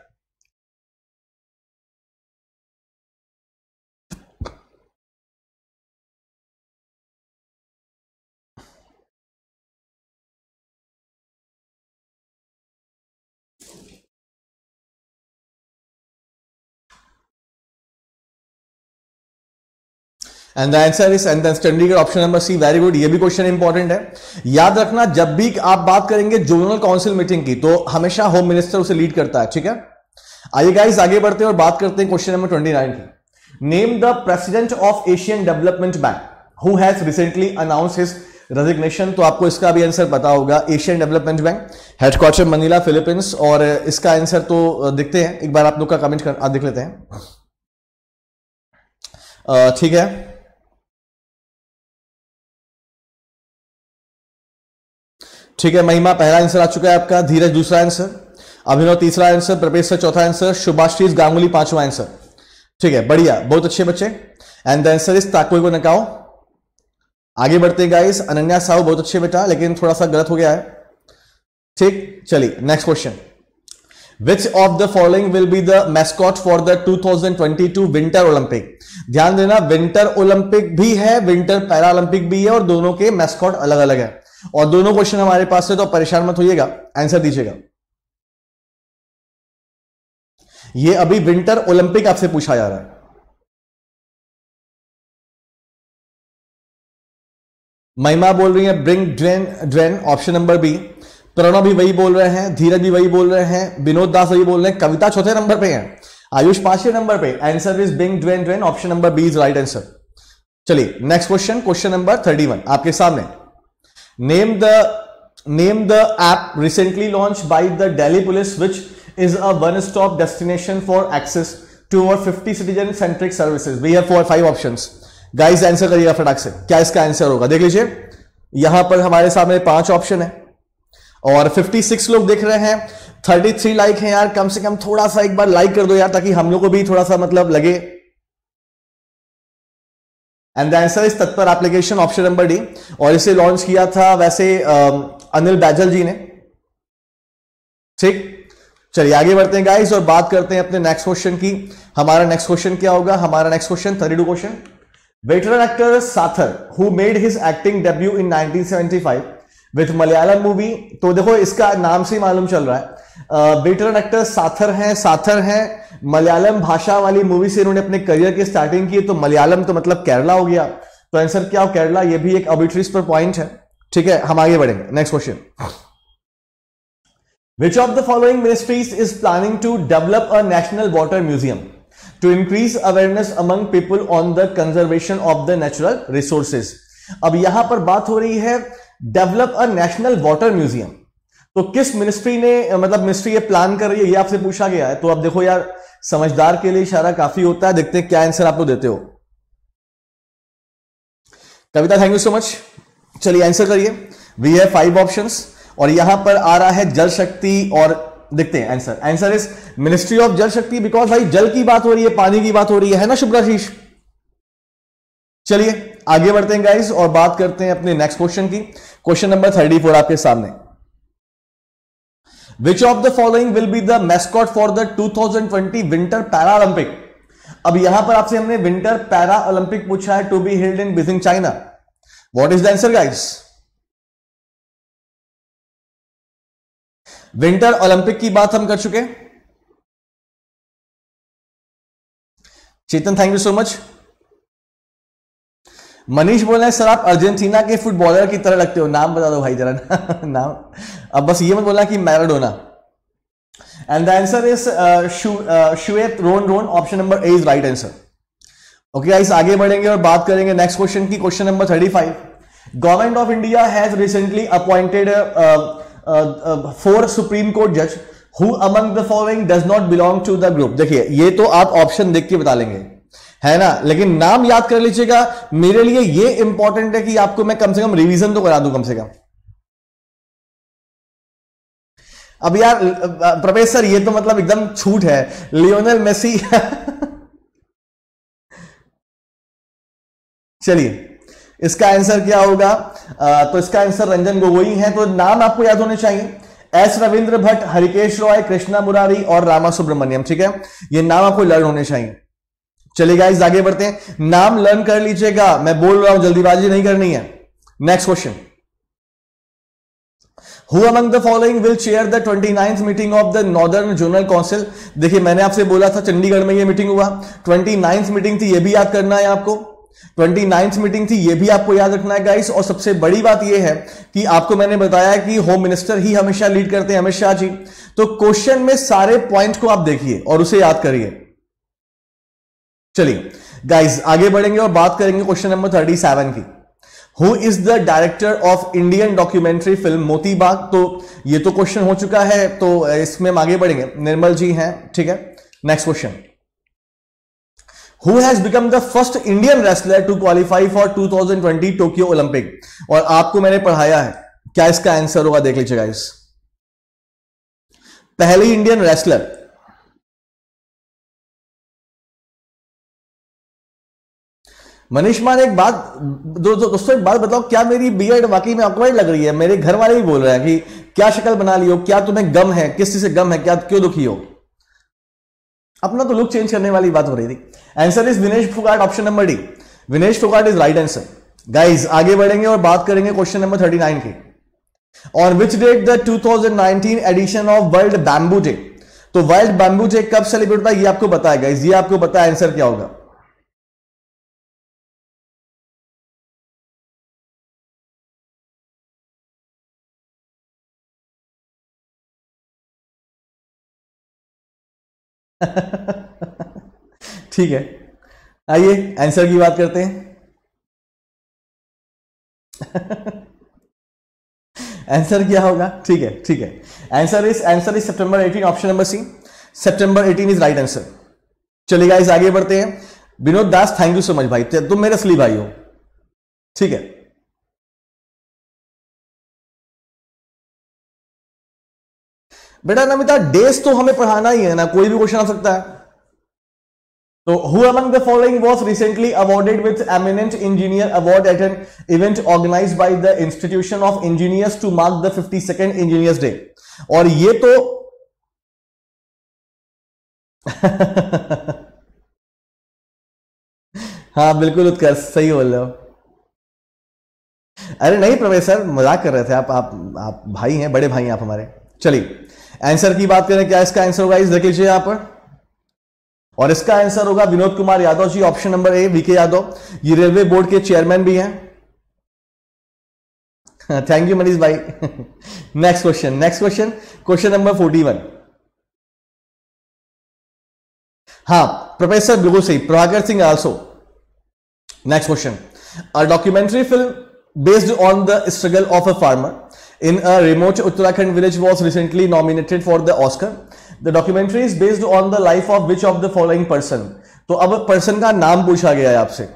And the answer is Chandigarh, option number C. Very good, ये भी क्वेश्चन इंपॉर्टेंट है, याद रखना। जब भी आप बात करेंगे जोनल काउंसिल मीटिंग की, तो हमेशा होम मिनिस्टर उसे लीड करता है, ठीक है। आइए गाइस आगे बढ़ते हैं और बात करते हैं क्वेश्चन नंबर 29 की। Name the president of Asian development bank who has recently announce his resignation. तो आपको इसका भी आंसर पता होगा, Asian development bank, headquarter Manila, Philippines. और इसका आंसर तो देखते हैं, एक बार आप लोग का कमेंट देख लेते हैं, ठीक है। ठीक है, महिमा पहला आंसर आ चुका है आपका, धीरज दूसरा आंसर, अभिनव तीसरा आंसर, प्रवेश सर चौथा आंसर, शुभाश्री गांगुली 5वां आंसर। ठीक है, बढ़िया, बहुत अच्छे बच्चे। And the answer is Takehiko Nakao. आगे बढ़ते हैं गाइस, अनन्या साहू बहुत अच्छे बेटा, लेकिन थोड़ा सा गलत हो गया है। ठीक, चलिए next question. Which of the following will be the mascot for the 2022 winter Olympic. ध्यान देना, विंटर ओलंपिक भी है, विंटर पैरा ओलंपिक भी है, और दोनों के मैस्कॉट अलग अलग है। और दोनों क्वेश्चन हमारे पास है, तो परेशान मत होइएगा, आंसर दीजिएगा। ये अभी विंटर ओलंपिक आपसे पूछा जा रहा है। महिमा बोल रही है Bing Dwen, option number B. Pranav भी वही बोल रहे हैं, धीरज भी वही बोल रहे हैं, विनोद दास वही बोल रहे हैं, कविता चौथे नंबर पे है, आयुष 5वें नंबर पे। Answer is Bing Dwen, option number B is right answer. चलिए नेक्स्ट क्वेश्चन, क्वेश्चन नंबर 31 आपके सामने। Name the name the app recently launch by the Delhi police which is a one stop destination for access to over 50 citizen centric services. We have 4-5 options. Guys answer करिएगा फटाक से, क्या इसका आंसर होगा। देख लीजिए यहां पर हमारे सामने 5 ऑप्शन है और 56 लोग देख रहे हैं, 33 लाइक हैं यार। कम से कम थोड़ा सा एक बार लाइक कर दो यार, ताकि हम लोग को भी थोड़ा सा मतलब लगे। And the answer is Tatpar application, option number D. और इसे लॉन्च किया था वैसे अनिल बैजल जी ने। ठीक, चलिए आगे बढ़ते हैं गाइस और बात करते हैं अपने नेक्स्ट क्वेश्चन की। हमारा नेक्स्ट क्वेश्चन क्या होगा? हमारा next question 32 question. Veteran actor Sathar who made his acting debut in 1975 with Malayalam movie. तो देखो इसका नाम से ही मालूम चल रहा है वेटरन एक्टर साथर हैं मलयालम भाषा वाली मूवी से इन्होंने अपने करियर की स्टार्टिंग की। तो मलयालम तो मतलब केरला हो गया, तो आंसर क्या हो? केरला। ये भी एक आर्बिट्रीज पर पॉइंट है। ठीक है, हम आगे बढ़ेंगे। Next question, which of the following ministries is planning to develop a national water museum to increase awareness among people on the conservation of the natural resources? अब यहां पर बात हो रही है develop a national water museum. तो किस मिनिस्ट्री ने मतलब मिनिस्ट्री ये प्लान कर रही है, ये आपसे पूछा गया है। तो अब देखो यार, समझदार के लिए इशारा काफी होता है। देखते हैं क्या आंसर आप लोग देते हो। Kavita thank you so much. चलिए आंसर करिए। वी हैव 5 ऑप्शंस और यहां पर आ रहा है जल शक्ति। और देखते हैं answer. Answer is ministry of Jal Shakti, because भाई जल की बात हो रही है, पानी की बात हो रही है ना शुभ्राशीष। चलिए आगे बढ़ते हैं गाइस और बात करते हैं अपने नेक्स्ट क्वेश्चन की। क्वेश्चन नंबर 34 आपके सामने। Which of the following will be the mascot for the 2020 winter para Olympic? अब यहां पर आपसे हमने विंटर पैरा ओलंपिक पूछा है, to be held in Beijing China. What is the answer guys? Winter Olympic की बात हम कर चुके। Chetan thank you so much. Manish बोल रहे हैं सर आप अर्जेंटीना के फुटबॉलर की तरह लगते हो। नाम बता दो भाई जरा नाम। अब बस ये मत बोला कि Maradona. And the answer is Shuey Rhon. Option number A is right answer. Okay guys, आगे बढ़ेंगे और बात करेंगे नेक्स्ट क्वेश्चन की। Question number 35। Government of India has recently appointed 4 supreme court जज who among the following does not belong to the group. देखिए ये तो आप ऑप्शन देख के बता लेंगे, है ना, लेकिन नाम याद कर लीजिएगा। मेरे लिए ये इंपॉर्टेंट है कि आपको मैं कम से कम रिवीजन तो करा दूं कम से कम। अब यार प्रोफेसर ये तो मतलब एकदम छूट है। लियोनेल मेसी चलिए इसका आंसर क्या होगा? तो इसका आंसर रंजन गोगोई है। तो नाम आपको याद होने चाहिए। एस रविंद्र भट्ट, हरिकेश रॉय, कृष्णा मुरारी और रामा सुब्रमण्यम। ठीक है, ये नाम आपको लर्न होने चाहिए। चलिए गाइस आगे बढ़ते हैं। नाम लर्न कर लीजिएगा, मैं बोल रहा हूं, जल्दीबाजी नहीं करनी है। Next question. Who among the following will chair the 29th meeting of the Northern Zonal Council? देखिए मैंने आपसे बोला था चंडीगढ़ में ये मीटिंग हुआ। 29th मीटिंग थी, ये भी याद करना है आपको। 29th मीटिंग थी, ये भी आपको याद रखना है गाइस। और सबसे बड़ी बात ये है कि आपको मैंने बताया कि होम मिनिस्टर ही हमेशा लीड करते हैं, अमित शाह जी। तो क्वेश्चन में सारे पॉइंट को आप देखिए और उसे याद करिए। चलिए गाइस आगे बढ़ेंगे और बात करेंगे क्वेश्चन नंबर 37 की। Who is the director of Indian documentary film Moti Bagh? तो ये तो क्वेश्चन हो चुका है, तो इसमें हम आगे बढ़ेंगे। निर्मल जी हैं, ठीक है। Next question. Who has become the first Indian wrestler to qualify for 2020 Tokyo Olympic? और आपको मैंने पढ़ाया है, क्या इसका आंसर होगा देख लीजिएगा। इस पहली इंडियन रेसलर मनीष मान, एक बात दोस्तों एक बात बताओ, क्या मेरी बीएड वाकई में ऑकवर्ड लग रही है? मेरे घर वाले भी बोल रहे हैं कि क्या शक्ल बना ली हो, क्या तुम्हें गम है, किस चीज से गम है, क्या क्यों दुखी हो? अपना तो लुक चेंज करने वाली बात हो रही थी। Answer is Vinesh Phogat, option number D. Vinesh Phogat is right answer. Guys आगे बढ़ेंगे और बात करेंगे क्वेश्चन नंबर 39 की। On which date the 2019 edition of world bamboo day? तो वर्ल्ड बैम्बू डे कब सेलिब्रेट होता है ये आपको पता है गाइस, ये आपको पता है। आंसर क्या होगा? ठीक है, आइए आंसर की बात करते हैं। आंसर क्या होगा? ठीक है, ठीक है। Answer is September 18, option number C, September 18 is right answer. चलिए गाइस आगे बढ़ते हैं। Vinod Das, thank you so much भाई, तुम मेरे असली भाई हो। ठीक है, बेटा नमिता डेज तो हमें पढ़ाना ही है ना, कोई भी क्वेश्चन आ सकता है। तो who among the following was recently awarded with eminent engineer award at an event organized by the institution of engineers to mark the 52nd engineers day? और ये तो हाँ बिल्कुल उत्कर्ष, सही बोल रहे हो। अरे नहीं प्रोफेसर, मजाक कर रहे थे। आप भाई हैं, बड़े भाई हैं आप हमारे। चलिए आंसर की बात करें, क्या इसका आंसर होगा, इस देख लीजिए यहां पर। और इसका आंसर होगा Vinod Kumar Yadav ji, option number A, VK Yadav. ये रेलवे बोर्ड के चेयरमैन भी हैं। थैंक यू मनीष भाई। Next question, question number 41। हाँ प्रोफेसर बिल्कुल सही, Prabhakar Singh also. Next question, a documentary film based on the struggle of a farmer in a remote Uttarakhand village was recently nominated for the Oscar. The documentary is based on the life of which of the following person? तो अब पर्सन का नाम पूछा गया है आपसे।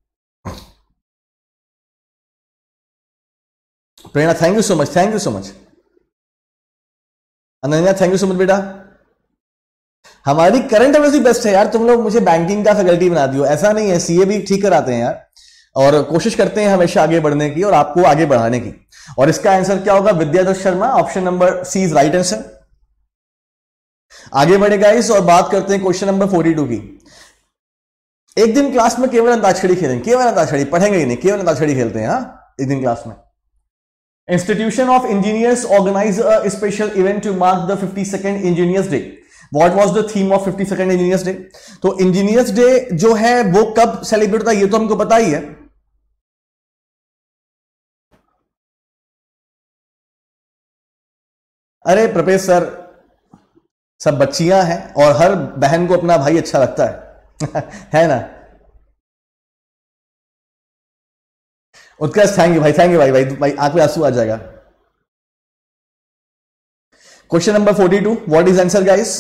Prerna thank you so much, thank you so much. Ananya thank you so much बेटा। हमारी करंट अफेयर्स भी बेस्ट है यार, तुम लोग मुझे बैंकिंग का फैकल्टी बना दियो, ऐसा नहीं है, सीए भी ठीक कराते हैं यार, और कोशिश करते हैं हमेशा आगे बढ़ने की और आपको आगे बढ़ाने की। और इसका आंसर क्या होगा? Vidyadhar Sharma, option number C is right answer. आगे बढ़े गाइस और बात करते हैं क्वेश्चन नंबर 42 की। एक दिन क्लास में केवल अंताक्षरी खेलेंगे, केवल अंताक्षरी, पढ़ेंगे ही नहीं, केवल अंताक्षरी खेलते हैं। हाँ एक दिन क्लास में। Institution of engineers organize a special event to mark the 52nd engineers day. What was the theme of 52nd engineers day? तो इंजीनियर्स डे जो है वो कब सेलिब्रेट होता है ये तो हमको पता ही है। अरे प्रोफेसर सब बच्चियां हैं और हर बहन को अपना भाई अच्छा लगता है है ना। उत्कर्ष थैंक यू भाई, थैंक यू भाई आंख में आंसू आ जाएगा। Question number 42, what is answer guys?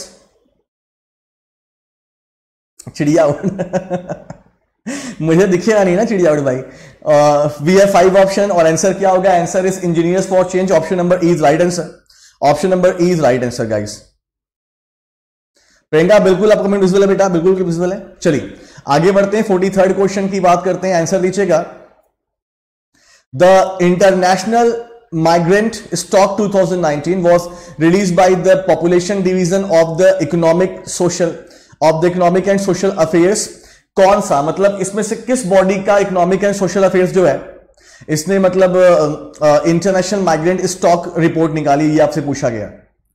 चिड़िया उड़ मुझे दिखेगा नहीं ना चिड़िया उड़ भाई। वी हैव 5 ऑप्शन और आंसर क्या होगा? Answer is engineers for change, option number E is right answer. Option number E is right answer guys. Priyanka बिल्कुल आपका कमेंट विजुअल है बेटा, बिल्कुल विजुअल है। चलिए आगे बढ़ते हैं, 43rd क्वेश्चन की बात करते हैं। आंसर लीजिएगा, the international migrant stock 2019 was released by the population division of the economic and social affairs। कौन सा, मतलब इसमें से किस बॉडी का इकोनॉमिक एंड सोशल अफेयर्स जो है इसने मतलब इंटरनेशनल माइग्रेंट स्टॉक रिपोर्ट निकाली, ये आपसे पूछा गया।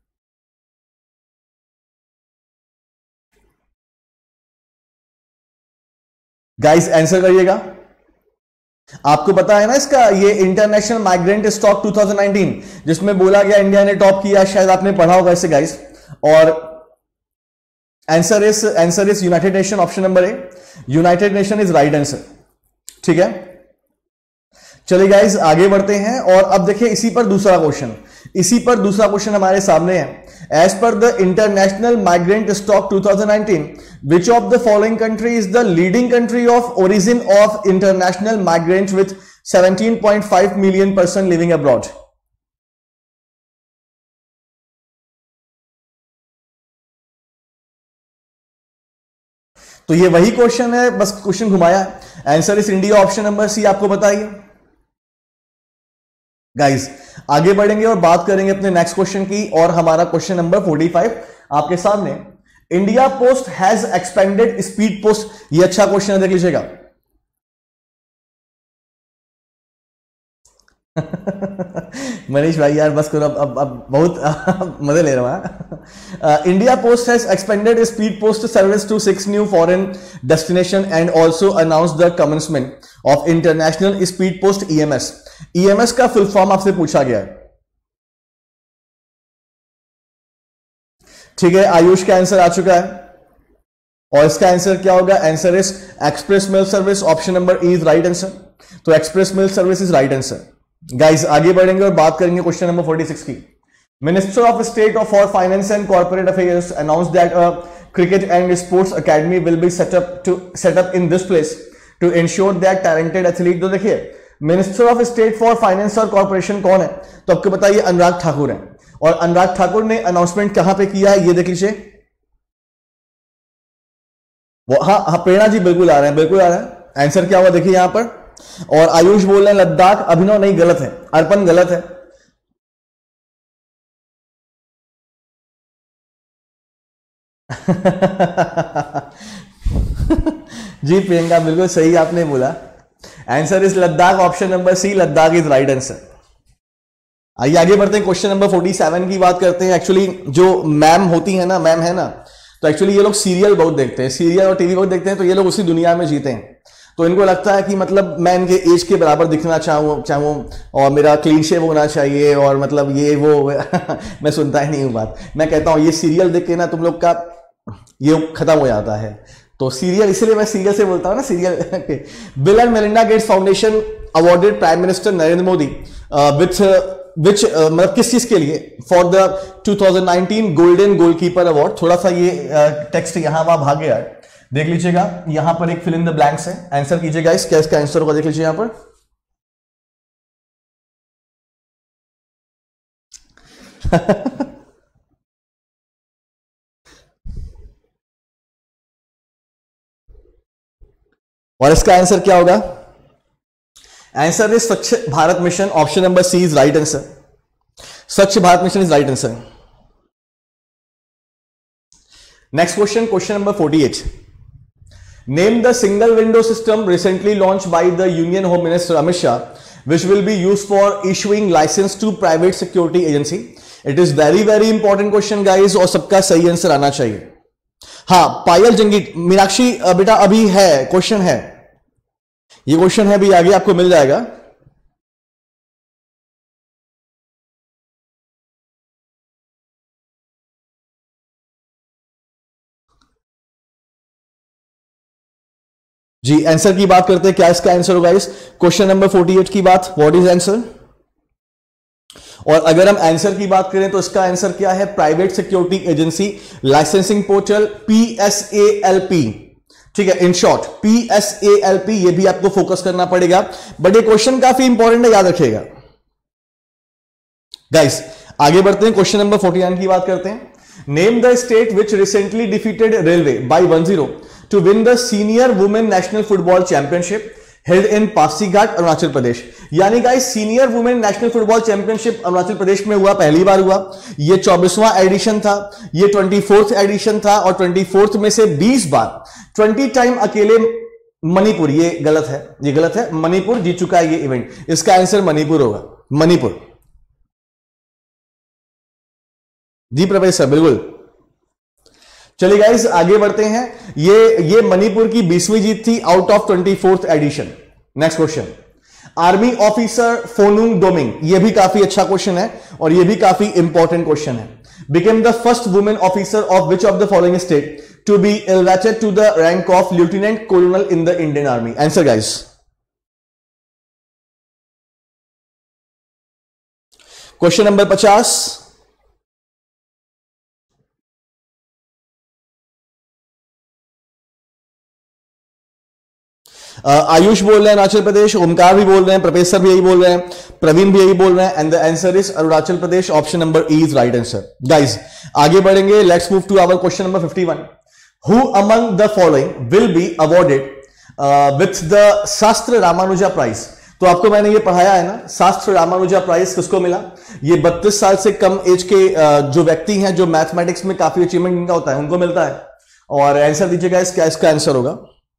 गाइस आंसर करिएगा। आपको पता है ना इसका, ये इंटरनेशनल माइग्रेंट स्टॉक 2019 जिसमें बोला गया इंडिया ने टॉप किया, शायद आपने पढ़ा होगा इसे गाइस। और answer is united nation, option number A, united nation is right answer. ठीक है चलिए गाइस आगे बढ़ते हैं और अब देखिए इसी पर दूसरा क्वेश्चन हमारे सामने है। As per the international migrant stock 2019 which of the following country is the leading country of origin of international migrants with 17.5 million person living abroad? तो ये वही क्वेश्चन है, बस क्वेश्चन घुमाया। Answer is India, option number C, आपको बताइए गाइस। आगे बढ़ेंगे और बात करेंगे अपने नेक्स्ट क्वेश्चन की, और हमारा क्वेश्चन नंबर 45 आपके सामने। India post has expanded speed post, ये अच्छा क्वेश्चन है, देख लीजिएगा। मनीष भाई यार बस करो, अब बहुत मजे ले रहा हूं। India post has expanded speed post service to 6 new foreign destination and also announce the commencement of international speed post EMS. EMS का फुल फॉर्म आपसे पूछा गया है। ठीक है, आयुष का आंसर आ चुका है और इसका आंसर क्या होगा? Answer is express mail service, option number E is right answer. तो express mail service is right answer. Guys आगे बढ़ेंगे और बात करेंगे क्वेश्चन नंबर 46 की। Minister of state for finance and corporate affairs announce that a cricket and sports academy will be set up in this place to ensure that talented athlete. तो देखिए minister of state for finance और कॉर्पोरेशन कौन है, तो आपको बताइए अनुराग ठाकुर है। और अनुराग ठाकुर ने अनाउंसमेंट कहां पे किया है, ये देख लीजिए। वो हाँ प्रेरणा जी बिल्कुल आ रहे हैं, बिल्कुल आ रहे हैं। आंसर क्या हुआ देखिए यहां पर। और आयुष बोल रहे हैं लद्दाख, अभिनव नहीं, गलत है। अर्पण गलत है। जी प्रियंका बिल्कुल सही आपने बोला। Answer is Ladakh, option number C, Ladakh is right answer. आइए आगे बढ़ते हैं, क्वेश्चन नंबर 47 की बात करते हैं। एक्चुअली जो मैम होती है ना, मैम है ना, तो एक्चुअली ये लोग सीरियल बहुत देखते हैं, सीरियल और टीवी बहुत देखते हैं, तो ये लोग उसी दुनिया में जीते हैं। तो इनको लगता है कि मतलब मैं इनके एज के बराबर दिखना चाहूँ और मेरा क्लीन शेव होना चाहिए और मतलब ये वो मैं सुनता ही नहीं हूँ बात। मैं कहता हूँ ये सीरियल देख के ना तुम लोग का ये खत्म हो जाता है। तो सीरियल, इसलिए मैं सीरियल से बोलता हूँ ना, serial. Bill and Melinda Gates foundation awarded prime minister Narendra Modi which मतलब किस चीज के लिए, for the 2019 golden goalkeeper award. थोड़ा सा ये टेक्स्ट यहां वहां भाग गया है, देख लीजिएगा। यहां पर एक फिल इन द ब्लैंक्स है, आंसर कीजिएगा इस, क्या इसका आंसर होगा देख लीजिए यहां पर। और इसका आंसर क्या होगा, answer is Swachh Bharat mission, option number C is right answer. Swachh Bharat mission is right answer. Next question, question number 48। Name the single window system recently launch by the union home minister Amit Shah which will be use for issuing license to private security agency. It is very very important question guys, और सबका सही आंसर आना चाहिए। हाँ पायल जंगी, मीनाक्षी बेटा अभी है, क्वेश्चन है, ये क्वेश्चन है भी, आगे आपको मिल जाएगा। जी आंसर की बात करते हैं, क्या इसका आंसर होगा इस क्वेश्चन नंबर 48 की बात, व्हाट इज आंसर। और अगर हम आंसर की बात करें तो इसका आंसर क्या है, private security agency licensing portal, PSALP। ठीक है, इन शॉर्ट PSALP, ये भी आपको फोकस करना पड़ेगा, बट ये क्वेश्चन काफी इंपॉर्टेंट है, याद रखिएगा गाइस। आगे बढ़ते हैं, क्वेश्चन नंबर 49 की बात करते हैं। Name the state which recently defeated railway by 1-0 to win the senior women national football championship held in Pasighat Arunachal Pradesh. यानी guys senior women national football championship Arunachal Pradesh में हुआ, पहली बार हुआ। ये 24वां एडिशन था, ये 24th एडिशन था, और 24th में से 20 बार 20 टाइम अकेले मणिपुर, ये गलत है, ये गलत है, मणिपुर जीत चुका है ये इवेंट। इसका आंसर मणिपुर होगा, मणिपुर। जी प्रवेश सर बिल्कुल। चलिए गाइस आगे बढ़ते हैं, ये मणिपुर की 20वीं जीत थी out of 24th edition. Next question, army officer Ponung Doming, ये भी काफी अच्छा क्वेश्चन है और ये भी काफी इंपॉर्टेंट क्वेश्चन है। Became the first women officer of which of the following state to be elevated to the rank of lieutenant colonel in the Indian army. Answer guys, question number 50। Ayush बोल रहे हैं अरुणाचल प्रदेश, ओमकार भी बोल रहे हैं, प्रोफेसर भी यही बोल रहे हैं, प्रवीण भी यही बोल रहे हैं, and the answer is Arunachal Pradesh, option number E is right answer. Guys आगे बढ़ेंगे, let's move to our question number 51। Who among the following will be awarded with the SASTRA Ramanujan prize. तो आपको मैंने ये पढ़ाया है ना, शास्त्र रामानुजा प्राइज किसको मिला, ये 32 साल से कम एज के जो व्यक्ति हैं, जो मैथमेटिक्स में काफी अचीवमेंट इनका होता है, उनको मिलता है। और आंसर दीजिएगा क्या इसका आंसर होगा।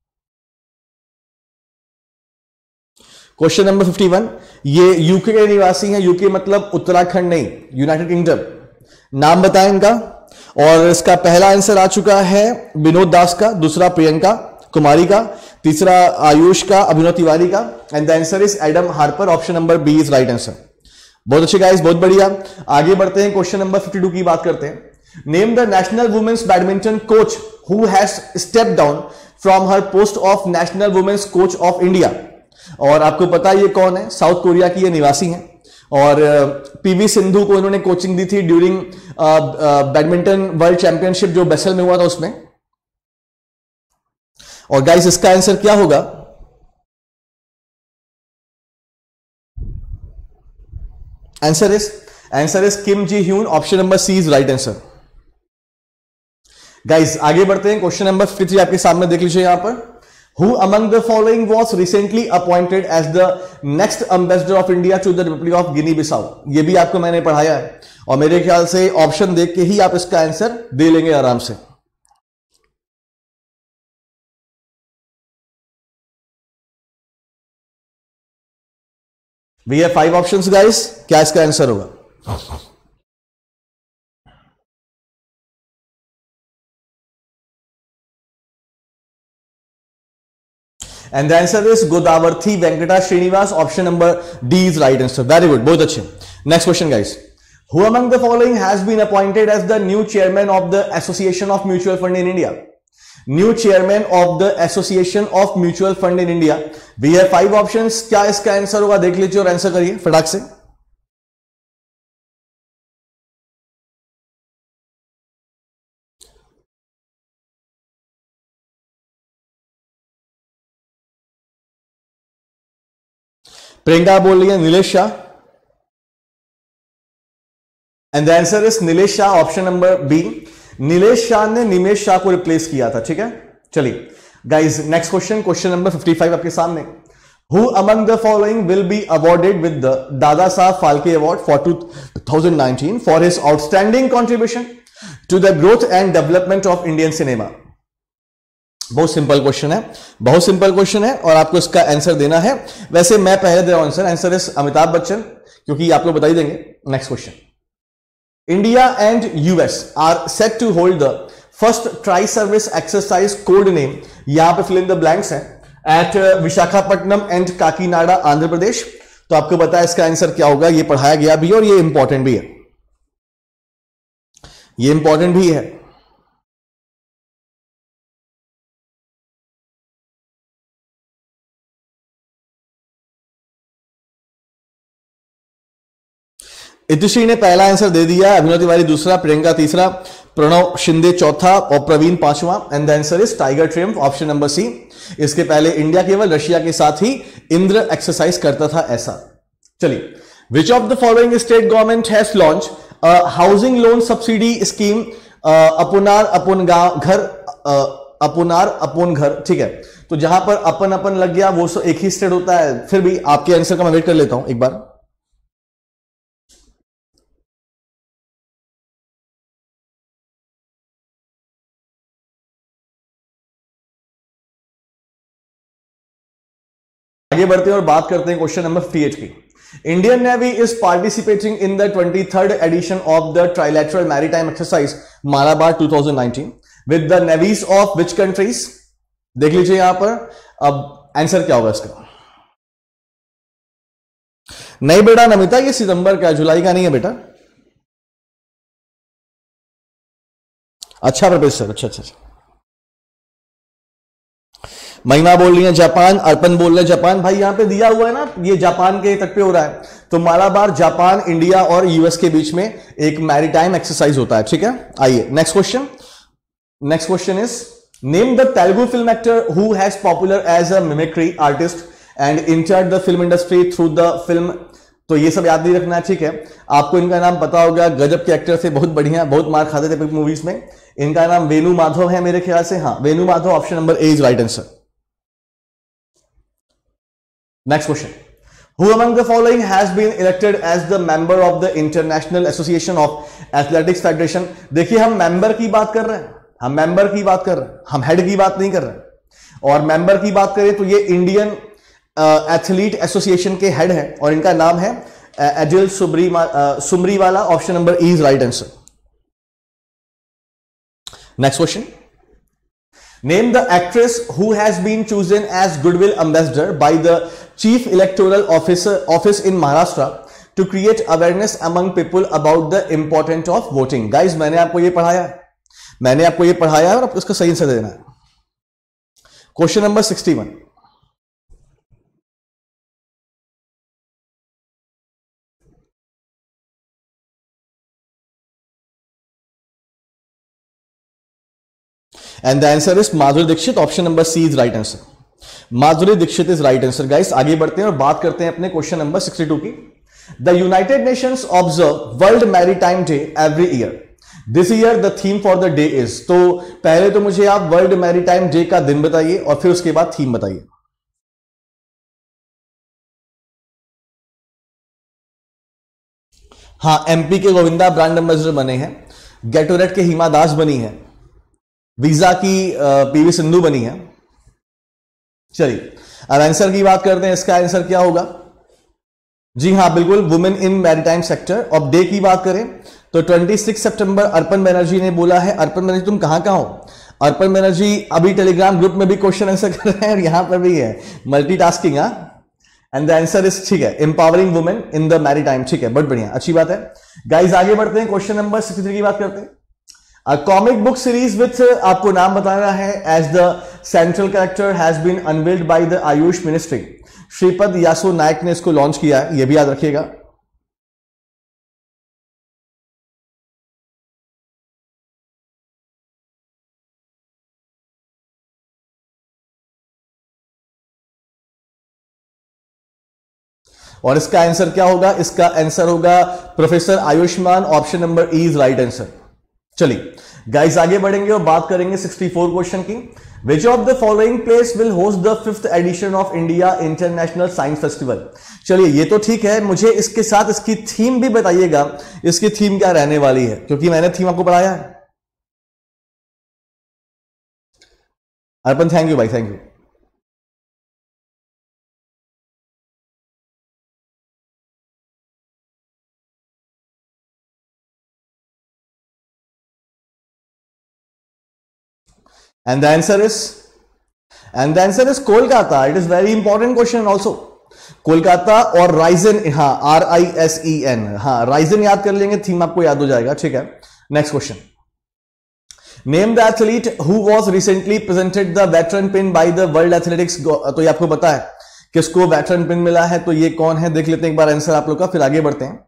क्वेश्चन नंबर 51, ये यूके के निवासी हैं, यूके मतलब उत्तराखंड नहीं, यूनाइटेड किंगडम। नाम बताएं इनका, और इसका पहला आंसर आ चुका है विनोद दास का, दूसरा प्रियंका कुमारी का, तीसरा आयुष का, अभिनव तिवारी का, and the answer is Adam Harper, option number B is right answer. बहुत अच्छे गाइस, बहुत बढ़िया। आगे बढ़ते हैं, क्वेश्चन नंबर 52 की बात करते हैं। Name the national women's badminton coach who has step down from her post of national women's coach of India. और आपको पता है ये कौन है, साउथ कोरिया की ये निवासी हैं और पीवी सिंधु को इन्होंने कोचिंग दी थी ड्यूरिंग बैडमिंटन वर्ल्ड चैंपियनशिप जो बेसल में हुआ था उसमें। और गाइस इसका आंसर क्या होगा, answer is Kim Ji Hyun, option number C is right answer. Guys आगे बढ़ते हैं, क्वेश्चन नंबर 53 आपके सामने देख लीजिए यहां पर। Who among the following was recently appointed as the next ambassador of India to the Republic of Guinea-Bissau? ये भी आपको मैंने पढ़ाया है और मेरे ख्याल से ऑप्शन देख के ही आप इसका आंसर दे लेंगे आराम से। We have 5 ऑप्शंस गाइस, क्या इसका आंसर होगा? And the answer is Godavarthi Venkata Srinivas, option number D is right answer. Very good, बहुत अच्छे। Next question guys. Who among the following has been appointed as the new chairman of the Association of Mutual Fund in India? New chairman of the Association of Mutual Fund in India. We have 5 options. क्या इसका आंसर होगा देख लीजिए और आंसर करिए फटाक से। प्रियंका बोल रही है Nilesh Shah and the answer is Nilesh Shah, option number B. Nilesh Shah ने निमेश शाह को रिप्लेस किया था, ठीक है। चलिए guys next question, question number 55 आपके सामने। Who among the following will be awarded with the Dada Saheb Phalke award for 2019 for his outstanding contribution to the growth and development of Indian cinema? बहुत सिंपल क्वेश्चन है, बहुत सिंपल क्वेश्चन है और आपको इसका आंसर देना है। वैसे मैं पहले दे रहा हूं answer, answer is Amitabh Bachchan, क्योंकि आप लोग बता ही देंगे। Next question, India and US are set to hold the first tri service exercise code name, यहां पे फिल इन द ब्लैंक्स है, एट विशाखापट्टनम एंड काकीनाडा आंध्र प्रदेश। तो आपको पता है इसका आंसर क्या होगा, ये पढ़ाया गया भी और ये इंपॉर्टेंट भी है, ये इंपॉर्टेंट भी है। इतिश्री ने पहला आंसर दे दिया, अभिनव तिवारी दूसरा, प्रियंका तीसरा, प्रणव शिंदे चौथा और प्रवीण पांचवा। And the answer is tiger triumph, option number C. इसके पहले इंडिया केवल रशिया के साथ ही इंद्र एक्सरसाइज करता था ऐसा। चलिए, which of the following state government has launch housing loan subsidy scheme अपनार अपन घर, अपनार अपन घर, ठीक है। तो जहां पर अपन अपन लग गया वो एक ही स्टेट होता है, फिर भी आपके आंसर का मैं वेट कर लेता हूं एक बार। आगे बढ़ते हैं और बात करते हैं क्वेश्चन नंबर 58 की। Indian navy is participating in the 23rd edition of the trilateral maritime exercise Malabar 2019 with the navies of which countries? देख लीजिए यहां पर, अब आंसर क्या होगा इसका? नहीं बेटा नमिता, ये सितंबर का, जुलाई का नहीं है बेटा। अच्छा प्रोफेसर, अच्छा अच्छा अच्छा। महिमा बोल रही है जापान, अर्पण बोल रहे हैं जापान। भाई यहां पे दिया हुआ है ना, ये जापान के तट पे हो रहा है, तो मालाबार जापान, इंडिया और यूएस के बीच में एक मैरीटाइम एक्सरसाइज होता है, ठीक है। आइए next question, next question is name the Telugu film actor who has popular as a mimicry artist and entered the film industry through the film. तो ये सब याद नहीं रखना है, ठीक है। आपको इनका नाम पता होगा, गजब के एक्टर थे, बहुत बढ़िया, बहुत मार खाते थे मूवीज में। इनका नाम वेणु माधव है मेरे ख्याल से, हाँ Venu Madhav, option number A is right answer. Next question. Who among the following has been elected as the member of the International Association of Athletics Federation? देखिए हम मेंबर की बात कर रहे हैं, हम मेंबर की बात कर रहे हैं, हम हेड की बात नहीं कर रहे हैं। और मेंबर की बात करें तो ये इंडियन एथलीट एसोसिएशन के हेड हैं और इनका नाम है Adille Sumariwalla, option number E is right answer. Next question, name the actress who has been chosen as goodwill ambassador by the chief electoral office in Maharashtra to create awareness among people about the importance of voting? guys मैंने आपको ये पढ़ाया है, मैंने आपको ये पढ़ाया है और आपको इसका सही आंसर देना है। Question number 61, and the answer is Madhuri Dixit, option number C is right answer. Madhuri Dixit is right answer. Guys आगे बढ़ते हैं और बात करते हैं अपने क्वेश्चन नंबर 62 की। The United Nations observe world maritime day every year, this year the theme for the day is. तो पहले तो मुझे आप वर्ल्ड मैरीटाइम डे का दिन बताइए और फिर उसके बाद थीम बताइए। हाँ, एमपी के गोविंदा ब्रांड एम्बेसडर बने हैं, गेटोरेट के हिमा दास बनी है, वीजा की पीवी सिंधु बनी है। चलिए अब आंसर की बात करते हैं, इसका आंसर क्या होगा? जी हाँ बिल्कुल, वुमेन इन मैरीटाइम सेक्टर। अब डे की बात करें तो 26 सितंबर अर्पण बनर्जी ने बोला है। अर्पण बनर्जी तुम कहां हो? अर्पण बनर्जी अभी टेलीग्राम ग्रुप में भी क्वेश्चन आंसर कर रहे हैं और यहां पर भी है, multitasking. And the answer is, ठीक है, empowering women in the maritime. ठीक है, बहुत बढ़िया, अच्छी बात है। गाइज आगे बढ़ते हैं, क्वेश्चन नंबर 63 की बात करते हैं। कॉमिक बुक सीरीज विथ आपको नाम बताना है as the central character has been unveiled by the Ayush ministry. Shripad Yesso Naik ने इसको लॉन्च किया है, यह भी याद रखिएगा। और इसका आंसर क्या होगा? इसका आंसर होगा professor Ayushman, option number E is right answer. चलिए गाइस आगे बढ़ेंगे और बात करेंगे 64 क्वेश्चन की। Which of the following place will host the 5th edition of India international science festival. चलिए ये तो ठीक है, मुझे इसके साथ इसकी थीम भी बताइएगा, इसकी थीम क्या रहने वाली है, क्योंकि मैंने थीम आपको पढ़ाया है। अर्पण थैंक यू भाई, thank you. And the answer is Kolkata. It is very important question also। Kolkata और राइजन, हाँ RISEN, हाँ राइजन याद कर लेंगे, थीम आपको याद हो जाएगा। ठीक है, next question. Name the athlete who was recently presented the veteran pin by the world athletics. तो ये आपको पता है किसको वेटरन पिन मिला है, तो ये कौन है? देख लेते हैं एक बार आंसर आप लोग का, फिर आगे बढ़ते हैं।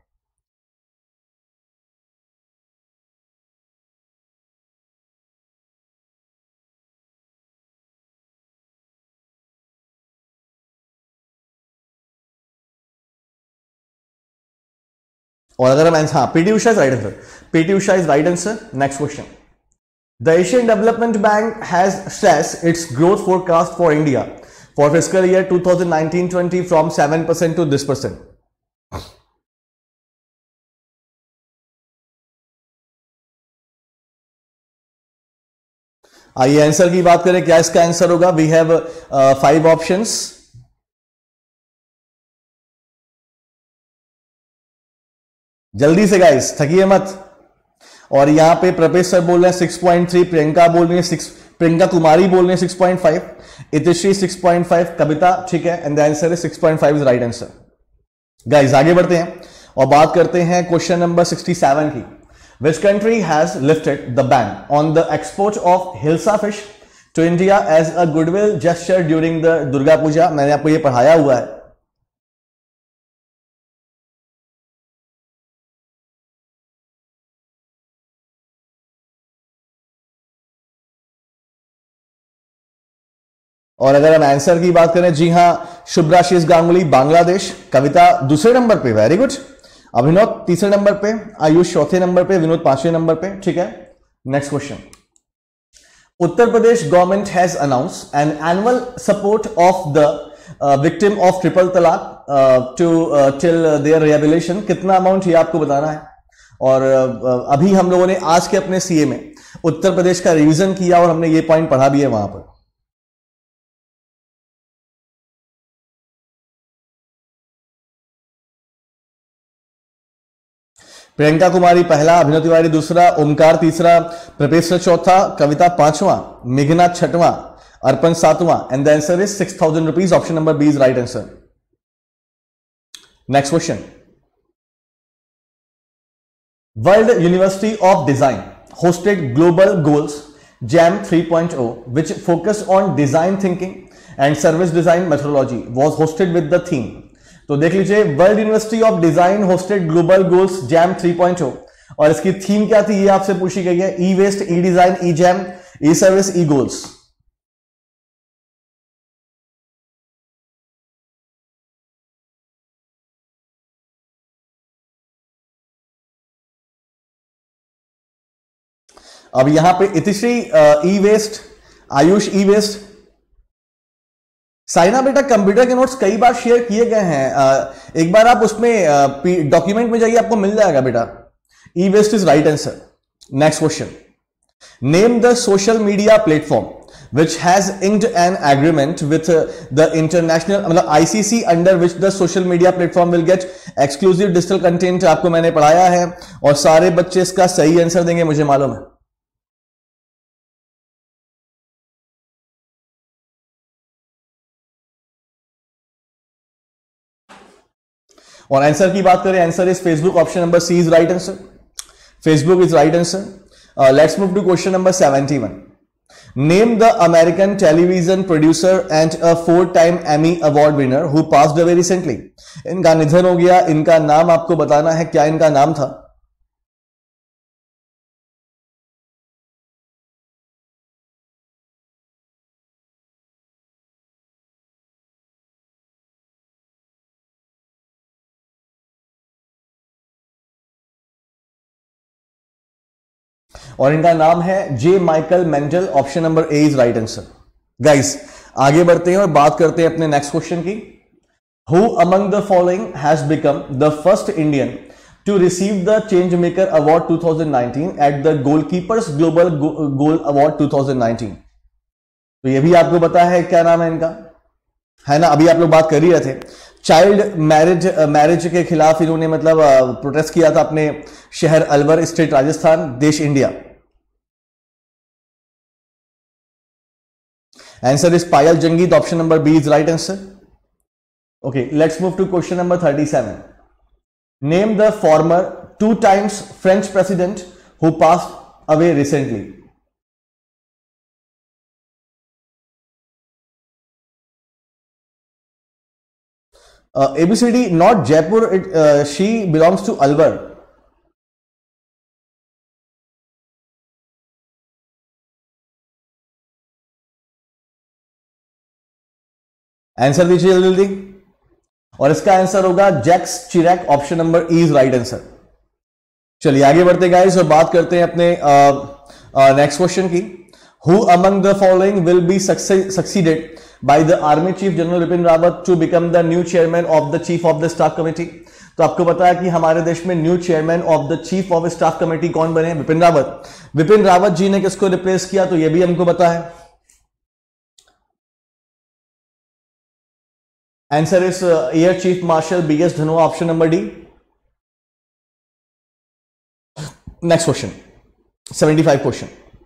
और अगर हम आंसर, हाँ PT Usha is right answer, PT Usha is right answer. Next question. The Asian development bank has stressed its growth forecast for India for fiscal year 2019-20 from 7% to this percent। आइए आंसर की बात करें, क्या इसका आंसर होगा? We have 5 options. जल्दी से गाइस, थकिए मत। और यहां पे प्रपेश सर बोल रहे हैं 6.3, प्रियंका बोल रही है 6, प्रियंका कुमारी बोल रहे हैं 6.5, इतिश्री 6.5, कविता, ठीक है, and the answer is 6.5 is right answer. Guys आगे बढ़ते हैं और बात करते हैं क्वेश्चन नंबर 67 की। Which country has lifted the ban on the export of hilsa fish to India as a goodwill gesture during the Durga Puja. मैंने आपको ये पढ़ाया हुआ है। और अगर हम आंसर की बात करें, जी हां, शुभ्राशीष गांगुली बांग्लादेश, कविता दूसरे नंबर पे, वेरी गुड, अभिनव तीसरे नंबर पे, आयुष चौथे नंबर पे, विनोद पांचवें नंबर पे। ठीक है, next question. Uttar Pradesh government has announce an annual support of the victim of triple talaq to till their rehabilitation. कितना अमाउंट ये आपको बताना है। और अभी हम लोगों ने आज के अपने सीए में उत्तर प्रदेश का रिवीजन किया और हमने ये पॉइंट पढ़ा भी है वहां पर। प्रियंका कुमारी पहला, अभिनव तिवारी दूसरा, ओमकार तीसरा, प्रपेश चौथा, कविता पांचवा, मेघनाथ छठवां, अर्पण सातवां, and the answer is 6,000 rupees. Option number B is right answer. Next question. World university of design hosted global goals jam 3.0 which focus on design thinking and service design methodology was hosted with the theme। तो देख लीजिए, world university of design hosted global goals jam 3.0 और इसकी थीम क्या थी ये आपसे पूछी गई है। E waste, E design, E jam, E service, E goals. अब यहां पे Itishree E waste, Ayush E waste. Saina बेटा कंप्यूटर के नोट्स कई बार शेयर किए गए हैं, एक बार आप उसमें डॉक्यूमेंट में जाइए, आपको मिल जाएगा बेटा। E waste is right answer. Next question, name the social media platform which has inked an agreement with the international मतलब ICC under which the social media platform will get exclusive digital content। आपको मैंने पढ़ाया है और सारे बच्चे इसका सही आंसर देंगे, मुझे मालूम है। और आंसर की बात करें, answer is Facebook, option number C is right answer. Facebook is right answer. Let's move to question number 71। Name the American television producer and a 4-time Emmy Award winner who passed away recently। इनका निधन हो गया, इनका नाम आपको बताना है, क्या इनका नाम था। और इनका नाम है J Michael Mandel, option number A is right answer. Guys आगे बढ़ते हैं और बात करते हैं अपने नेक्स्ट क्वेश्चन की। Who among the following has become the first Indian to receive the change maker award 2019 at the goalkeepers global goal award 2019। तो ये भी आपको पता है क्या नाम है इनका, है ना। अभी आप लोग बात कर ही रहे थे, चाइल्ड मैरिज के खिलाफ इन्होंने मतलब प्रोटेस्ट किया था अपने शहर अलवर, स्टेट राजस्थान, देश India. Answer is Payal Jangid, option number B is right answer. Okay, let's move to question number 37। Name the former 2 times French president who passed away recently. ABCD, not Jaipur, she belongs to Alwar। Answer दीजिए जल्दी, और इसका आंसर होगा Jacques Chirac, option number E is right answer. चलिए आगे बढ़ते गाइस और बात करते हैं अपने नेक्स्ट क्वेश्चन की। Who among the following will be succeeded by the Army Chief General Bipin Rawat to become the new chairman of the Chief of the Staff Committee। तो आपको पता है कि हमारे देश में new chairman of the chief of staff committee कौन बने, बिपिन रावत। बिपिन रावत जी ने किसको रिप्लेस किया, तो ये भी हमको पता है। Answer is air chief marshal BS Dhanoa, option number D. Next question 75 question.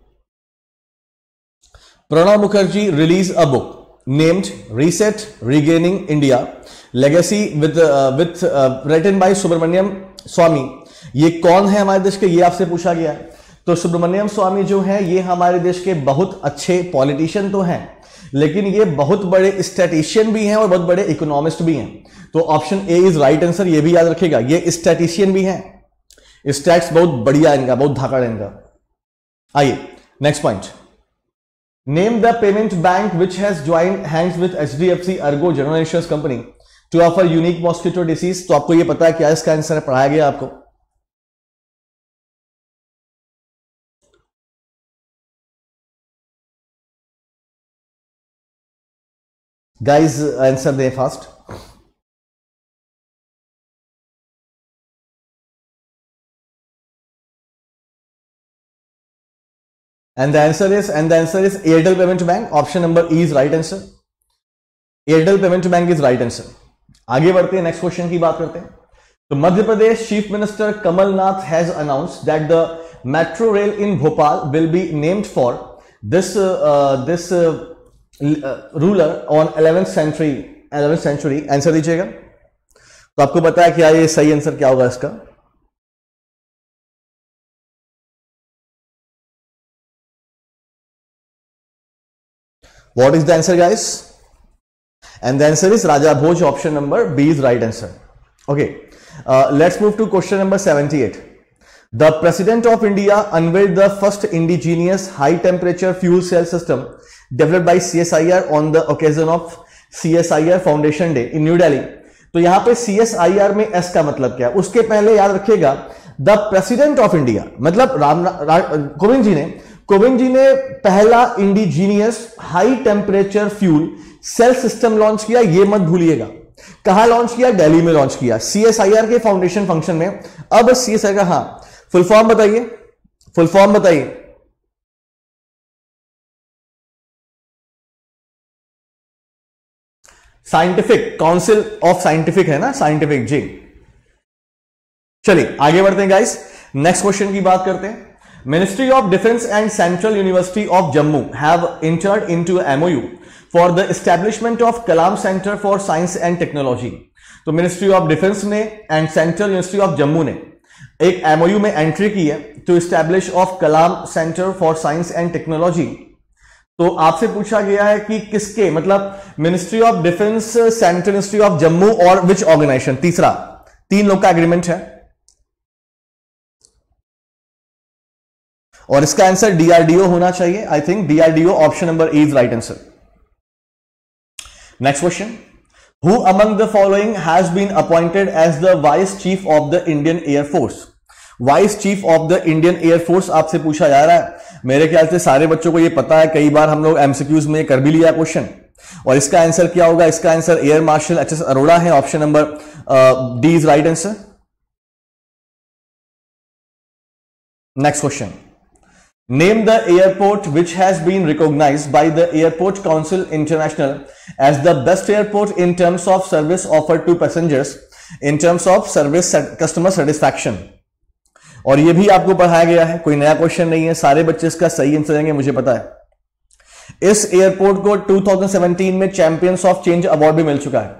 Pranab Mukherjee release a book named Reset Regaining India Legacy with written by Subramanian Swamy. ये कौन है हमारे देश के, ये आपसे पूछा गया है। तो सुब्रमण्यम स्वामी जो है ये हमारे देश के बहुत अच्छे पॉलिटिशियन तो हैं, लेकिन ये बहुत बड़े स्टैटिशियन भी हैं और बहुत बड़े इकोनॉमिस्ट भी हैं। तो option A is right answer, ये भी याद रखिएगा, ये स्टैटिशियन भी हैं। स्टैट्स बहुत बढ़िया इनका, बहुत धाकड़ इनका। आइए next point. Name the payment bank which has joined hands with HDFC Ergo General Insurance Company to offer unique mosquito disease। तो आपको ये पता है क्या इसका आंसर है, पढ़ाया गया आपको। गाइस आंसर दे fast. And the answer is Airtel Payment Bank, option number E is right answer। Airtel Payment Bank is right answer। आगे बढ़ते हैं, नेक्स्ट क्वेश्चन की बात करते हैं। तो Madhya Pradesh chief minister Kamal Nath has announced that the metro rail in Bhopal will be named for this ruler on 11th century। Answer दीजिएगा। तो आपको पता है क्या ये सही आंसर क्या होगा इसका। What is the answer guys? And the answer is Raja Bhoj, option number B is right answer। Okay, let's move to question number 78। The president of India unveiled the first indigenous high temperature fuel cell system developed by CSIR on the occasion of CSIR foundation day in New Delhi. तो यहां पे सीएसआईआर में एस का मतलब क्या है, उसके पहले याद रखिएगा द प्रेसिडेंट ऑफ इंडिया, मतलब कोविंद जी ने पहला indigenous high temperature fuel cell system launch किया, ये मत भूलिएगा। कहां लॉन्च किया? दिल्ली में लॉन्च किया, सीएसआईआर के फाउंडेशन फंक्शन में। अब सीएसआईआर का फुल फॉर्म बताइए, फुल फॉर्म बताइए। साइंटिफिक काउंसिल ऑफ साइंटिफिक है ना, साइंटिफिक जी। चलिए आगे बढ़ते हैं गाइस, नेक्स्ट क्वेश्चन की बात करते हैं। Ministry of defence and central university of Jammu have entered into MOU for the establishment of Kalam centre for science and technology. तो मिनिस्ट्री ऑफ डिफेंस ने and central university of Jammu ने एक एमओयू में एंट्री की है to establish of Kalam centre for science and technology. तो आपसे पूछा गया है कि किसके, मतलब ministry of defence, central university of Jammu और विच ऑर्गेनाइजेशन, तीसरा, तीन लोग का एग्रीमेंट है। और इसका आंसर डीआरडीओ होना चाहिए। I think DRDO option number A is right answer. Next question, who among the following has been appointed as the vice chief of the Indian air force. Vice chief of the Indian air force आपसे पूछा जा रहा है। मेरे ख्याल से सारे बच्चों को ये पता है, कई बार हम लोग एमसीक्यूज में कर भी लिया क्वेश्चन। और इसका आंसर क्या होगा? इसका answer air marshal H S Arora है, option number D is right answer. Next question, name the airport which has been recognised by the airport council international as the best airport in terms of service offered to passengers in terms of service customer satisfaction. और ये भी आपको पढ़ाया गया है, कोई नया क्वेश्चन नहीं है, सारे बच्चे इसका सही आंसर देंगे, मुझे पता है। इस एयरपोर्ट को 2017 में चैंपियंस ऑफ चेंज अवार्ड भी मिल चुका है,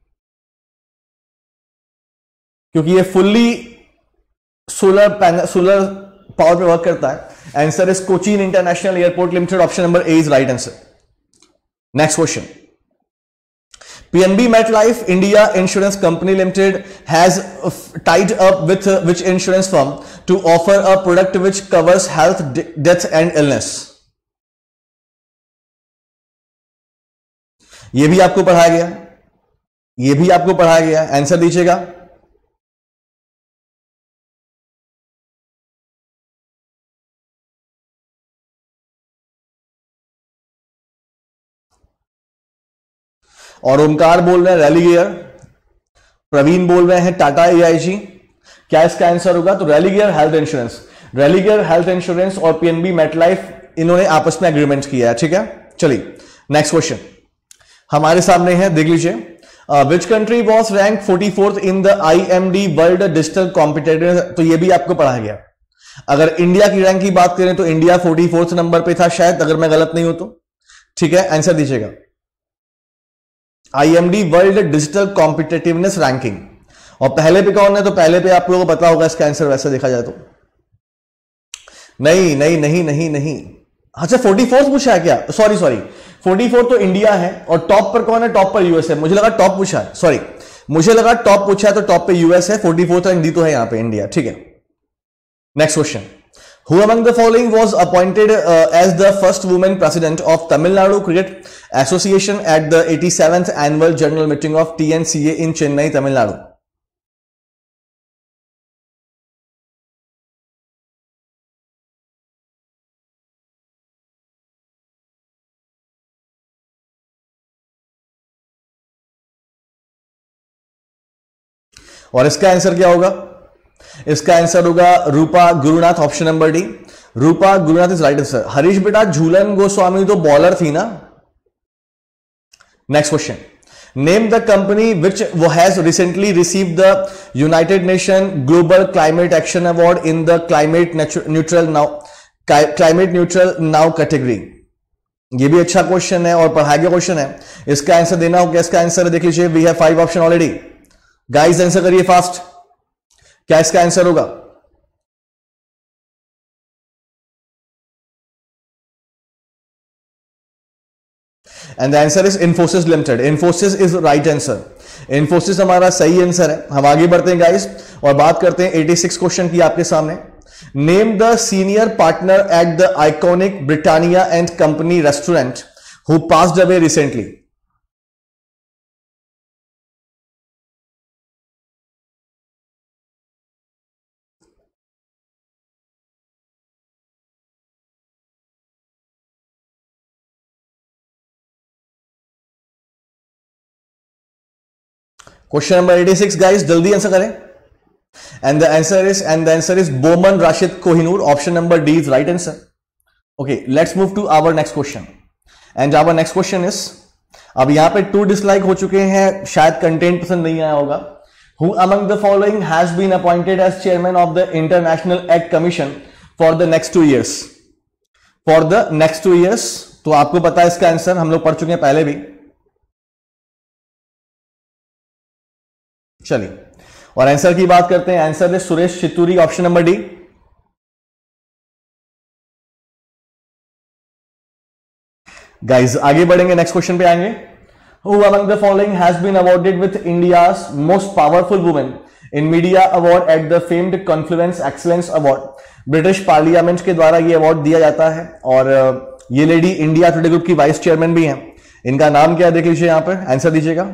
क्योंकि ये फुल्ली सोलर पावर पे वर्क करता है। Answer is Cochin international airport limited, option number A is right answer. Next question, PNB MetLife India Insurance Company Limited has tied up with which insurance firm to offer a product which covers health, death and illness? ये भी आपको पढ़ाया गया, ये भी आपको पढ़ाया गया, आंसर दीजिएगा। और ओमकार बोल रहे हैं रेलीगियर, प्रवीण बोल रहे हैं टाटा एआईजी। क्या इसका आंसर होगा? तो Religare health insurance, Religare health insurance और पीएनबी मेटलाइफ इन्होंने आपस में एग्रीमेंट किया है, ठीक है। चलिए नेक्स्ट क्वेश्चन हमारे सामने है, देख लीजिए। Which country was rank 44th in the IMD world digital competitive. तो ये भी आपको पढ़ा गया। अगर इंडिया की रैंक की बात करें तो इंडिया 44th नंबर पे था शायद, अगर मैं गलत नहीं हूं तो, ठीक है। आंसर दीजिएगा। IMD world digital competitiveness ranking. और पहले पे कौन है? तो पहले पे आप लोगों को पता होगा इसका आंसर, वैसे देखा जाए तो नहीं नहीं नहीं नहीं नहीं। अच्छा 44th पूछा है क्या? सॉरी 44 तो इंडिया है। और टॉप पर कौन है? टॉप पर यूएस है। मुझे लगा टॉप पूछा है, सॉरी मुझे लगा टॉप पूछा है, तो टॉप पे यूएस है, 44th रैंक दी तो है यहां पे इंडिया, ठीक है। Next question, Who among the following was appointed as the first woman president of Tamil Nadu Cricket Association at the 87th annual general meeting of TNCA in Chennai, Tamil Nadu? और इसका आंसर क्या होगा? इसका आंसर होगा Rupa Gurunath, option number D. Rupa Gurunath is right answer. Harish बेटा झूलन गोस्वामी तो बॉलर थी ना। Next question, name the company which वो has recently received the United Nation global climate action award in the climate neutral now category. ये भी अच्छा क्वेश्चन है और पढ़ाया गया क्वेश्चन है। इसका आंसर देना होगा। इसका आंसर देख लीजिए, we have 5 option already. Guys answer करिए फास्ट, क्या इसका आंसर होगा? And the answer is Infosys limited. Infosys is right answer. Infosys हमारा सही आंसर है। हम आगे बढ़ते हैं गाइस और बात करते हैं 86 क्वेश्चन की आपके सामने। Name the senior partner at the iconic Britannia and company restaurant who passed away recently. Question number 86 guys, जल्दी आंसर करें। And the answer is Bowman Rashid Kohinoor. Option number D is right answer. Okay, let's move to our next question. And our next question is, अब यहां पे 2 डिसलाइक हो चुके हैं, शायद कंटेंट पसंद नहीं आया होगा। Who among the following has been appointed as chairman of the International Egg Commission for the next 2 years? For the next 2 years, तो आपको पता है इसका आंसर, हम लोग पढ़ चुके हैं पहले भी। चलिए, और आंसर की बात करते हैं। आंसर है Suresh Chitturi, option number D. Guys आगे बढ़ेंगे, नेक्स्ट क्वेश्चन पे आएंगे। Who among the following has been awarded with India's most powerful woman in media award at the famed Confluence Excellence Award? British parliament के द्वारा ये अवार्ड दिया जाता है, और ये लेडी इंडिया टुडे ग्रुप की वाइस चेयरमैन भी हैं। इनका नाम क्या है देख लीजिए, यहां पर आंसर दीजिएगा।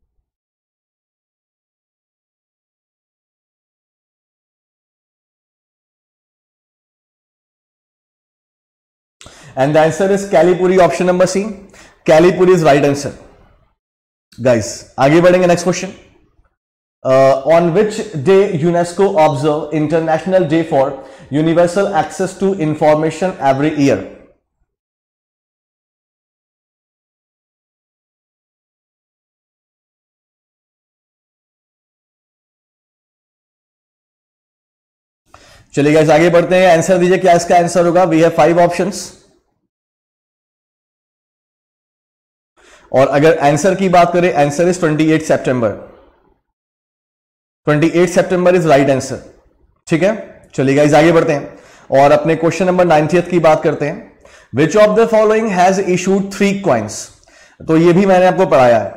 And the answer is Kalipuri, option number C. Kalipuri is right answer. Guys, आगे बढ़ेंगे, next question. On which day UNESCO observe International Day for Universal Access to Information every year? चलिए गाइस आगे बढ़ते हैं, आंसर दीजिए क्या इसका आंसर होगा। वी हैव 5 ऑप्शंस, और अगर आंसर की बात करें, आंसर इज 28 सितंबर। 28 सितंबर इज राइट आंसर। ठीक है, चलिए गाइस आगे बढ़ते हैं और अपने क्वेश्चन नंबर 90 की बात करते हैं। Which of the following has issued 3 coins? तो ये भी मैंने आपको पढ़ाया है।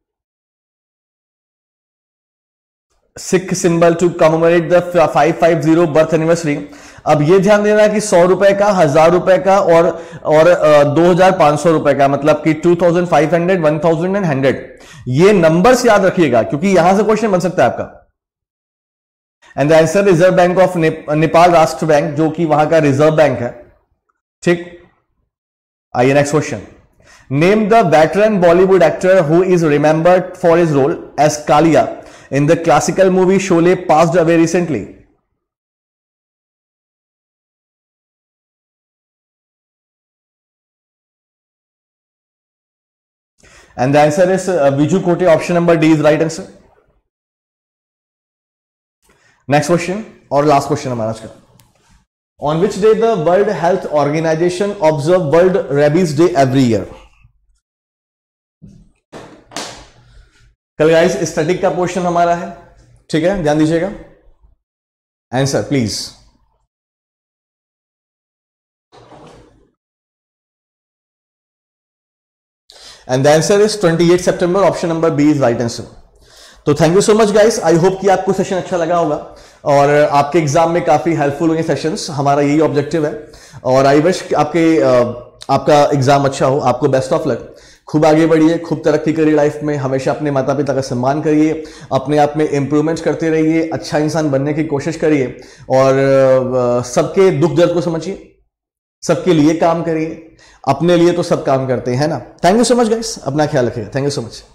Sikh symbol to commemorate the 550 birth anniversary. अब ये ध्यान देना कि 100 रुपए का, 1000 रुपए का और 2500 रुपए का, मतलब कि 2500, 1000 एंड 100। ये नंबर्स याद रखिएगा क्योंकि यहां से क्वेश्चन बन सकता है आपका। And the answer reserve bank of Nepal Rastra bank, जो कि वहां का रिजर्व बैंक है। ठीक, आइए next question. Name the veteran Bollywood actor who is remembered for his role as Kaliya in the classical movie Sholay passed away recently? And the answer is Viju Kote, option number D is right answer. Next question और last question हमारा आज का। On which day the World Health Organization observe World Rabies Day every year? कल गाइस स्टैटिक का पोर्शन हमारा है, ठीक है, ध्यान दीजिएगा। Answer please. And the answer is 28 सितंबर, option number B is right answer. तो thank you so much guys, I hope कि आपको सेशन अच्छा लगा होगा और आपके एग्जाम में काफी हेल्पफुल होंगे सेशंस। हमारा यही ऑब्जेक्टिव है और आई विश आपका एग्जाम अच्छा हो। आपको बेस्ट ऑफ लक, खूब आगे बढ़िए, खूब तरक्की करिए लाइफ में, हमेशा अपने माता पिता का सम्मान करिए, अपने आप में इंप्रूवमेंट करते रहिए, अच्छा इंसान बनने की कोशिश करिए और सबके दुख दर्द को समझिए, सबके लिए काम करिए। अपने लिए तो सब काम करते हैं ना। Thank you so much guys, अपना ख्याल रखिएगा। Thank you so much.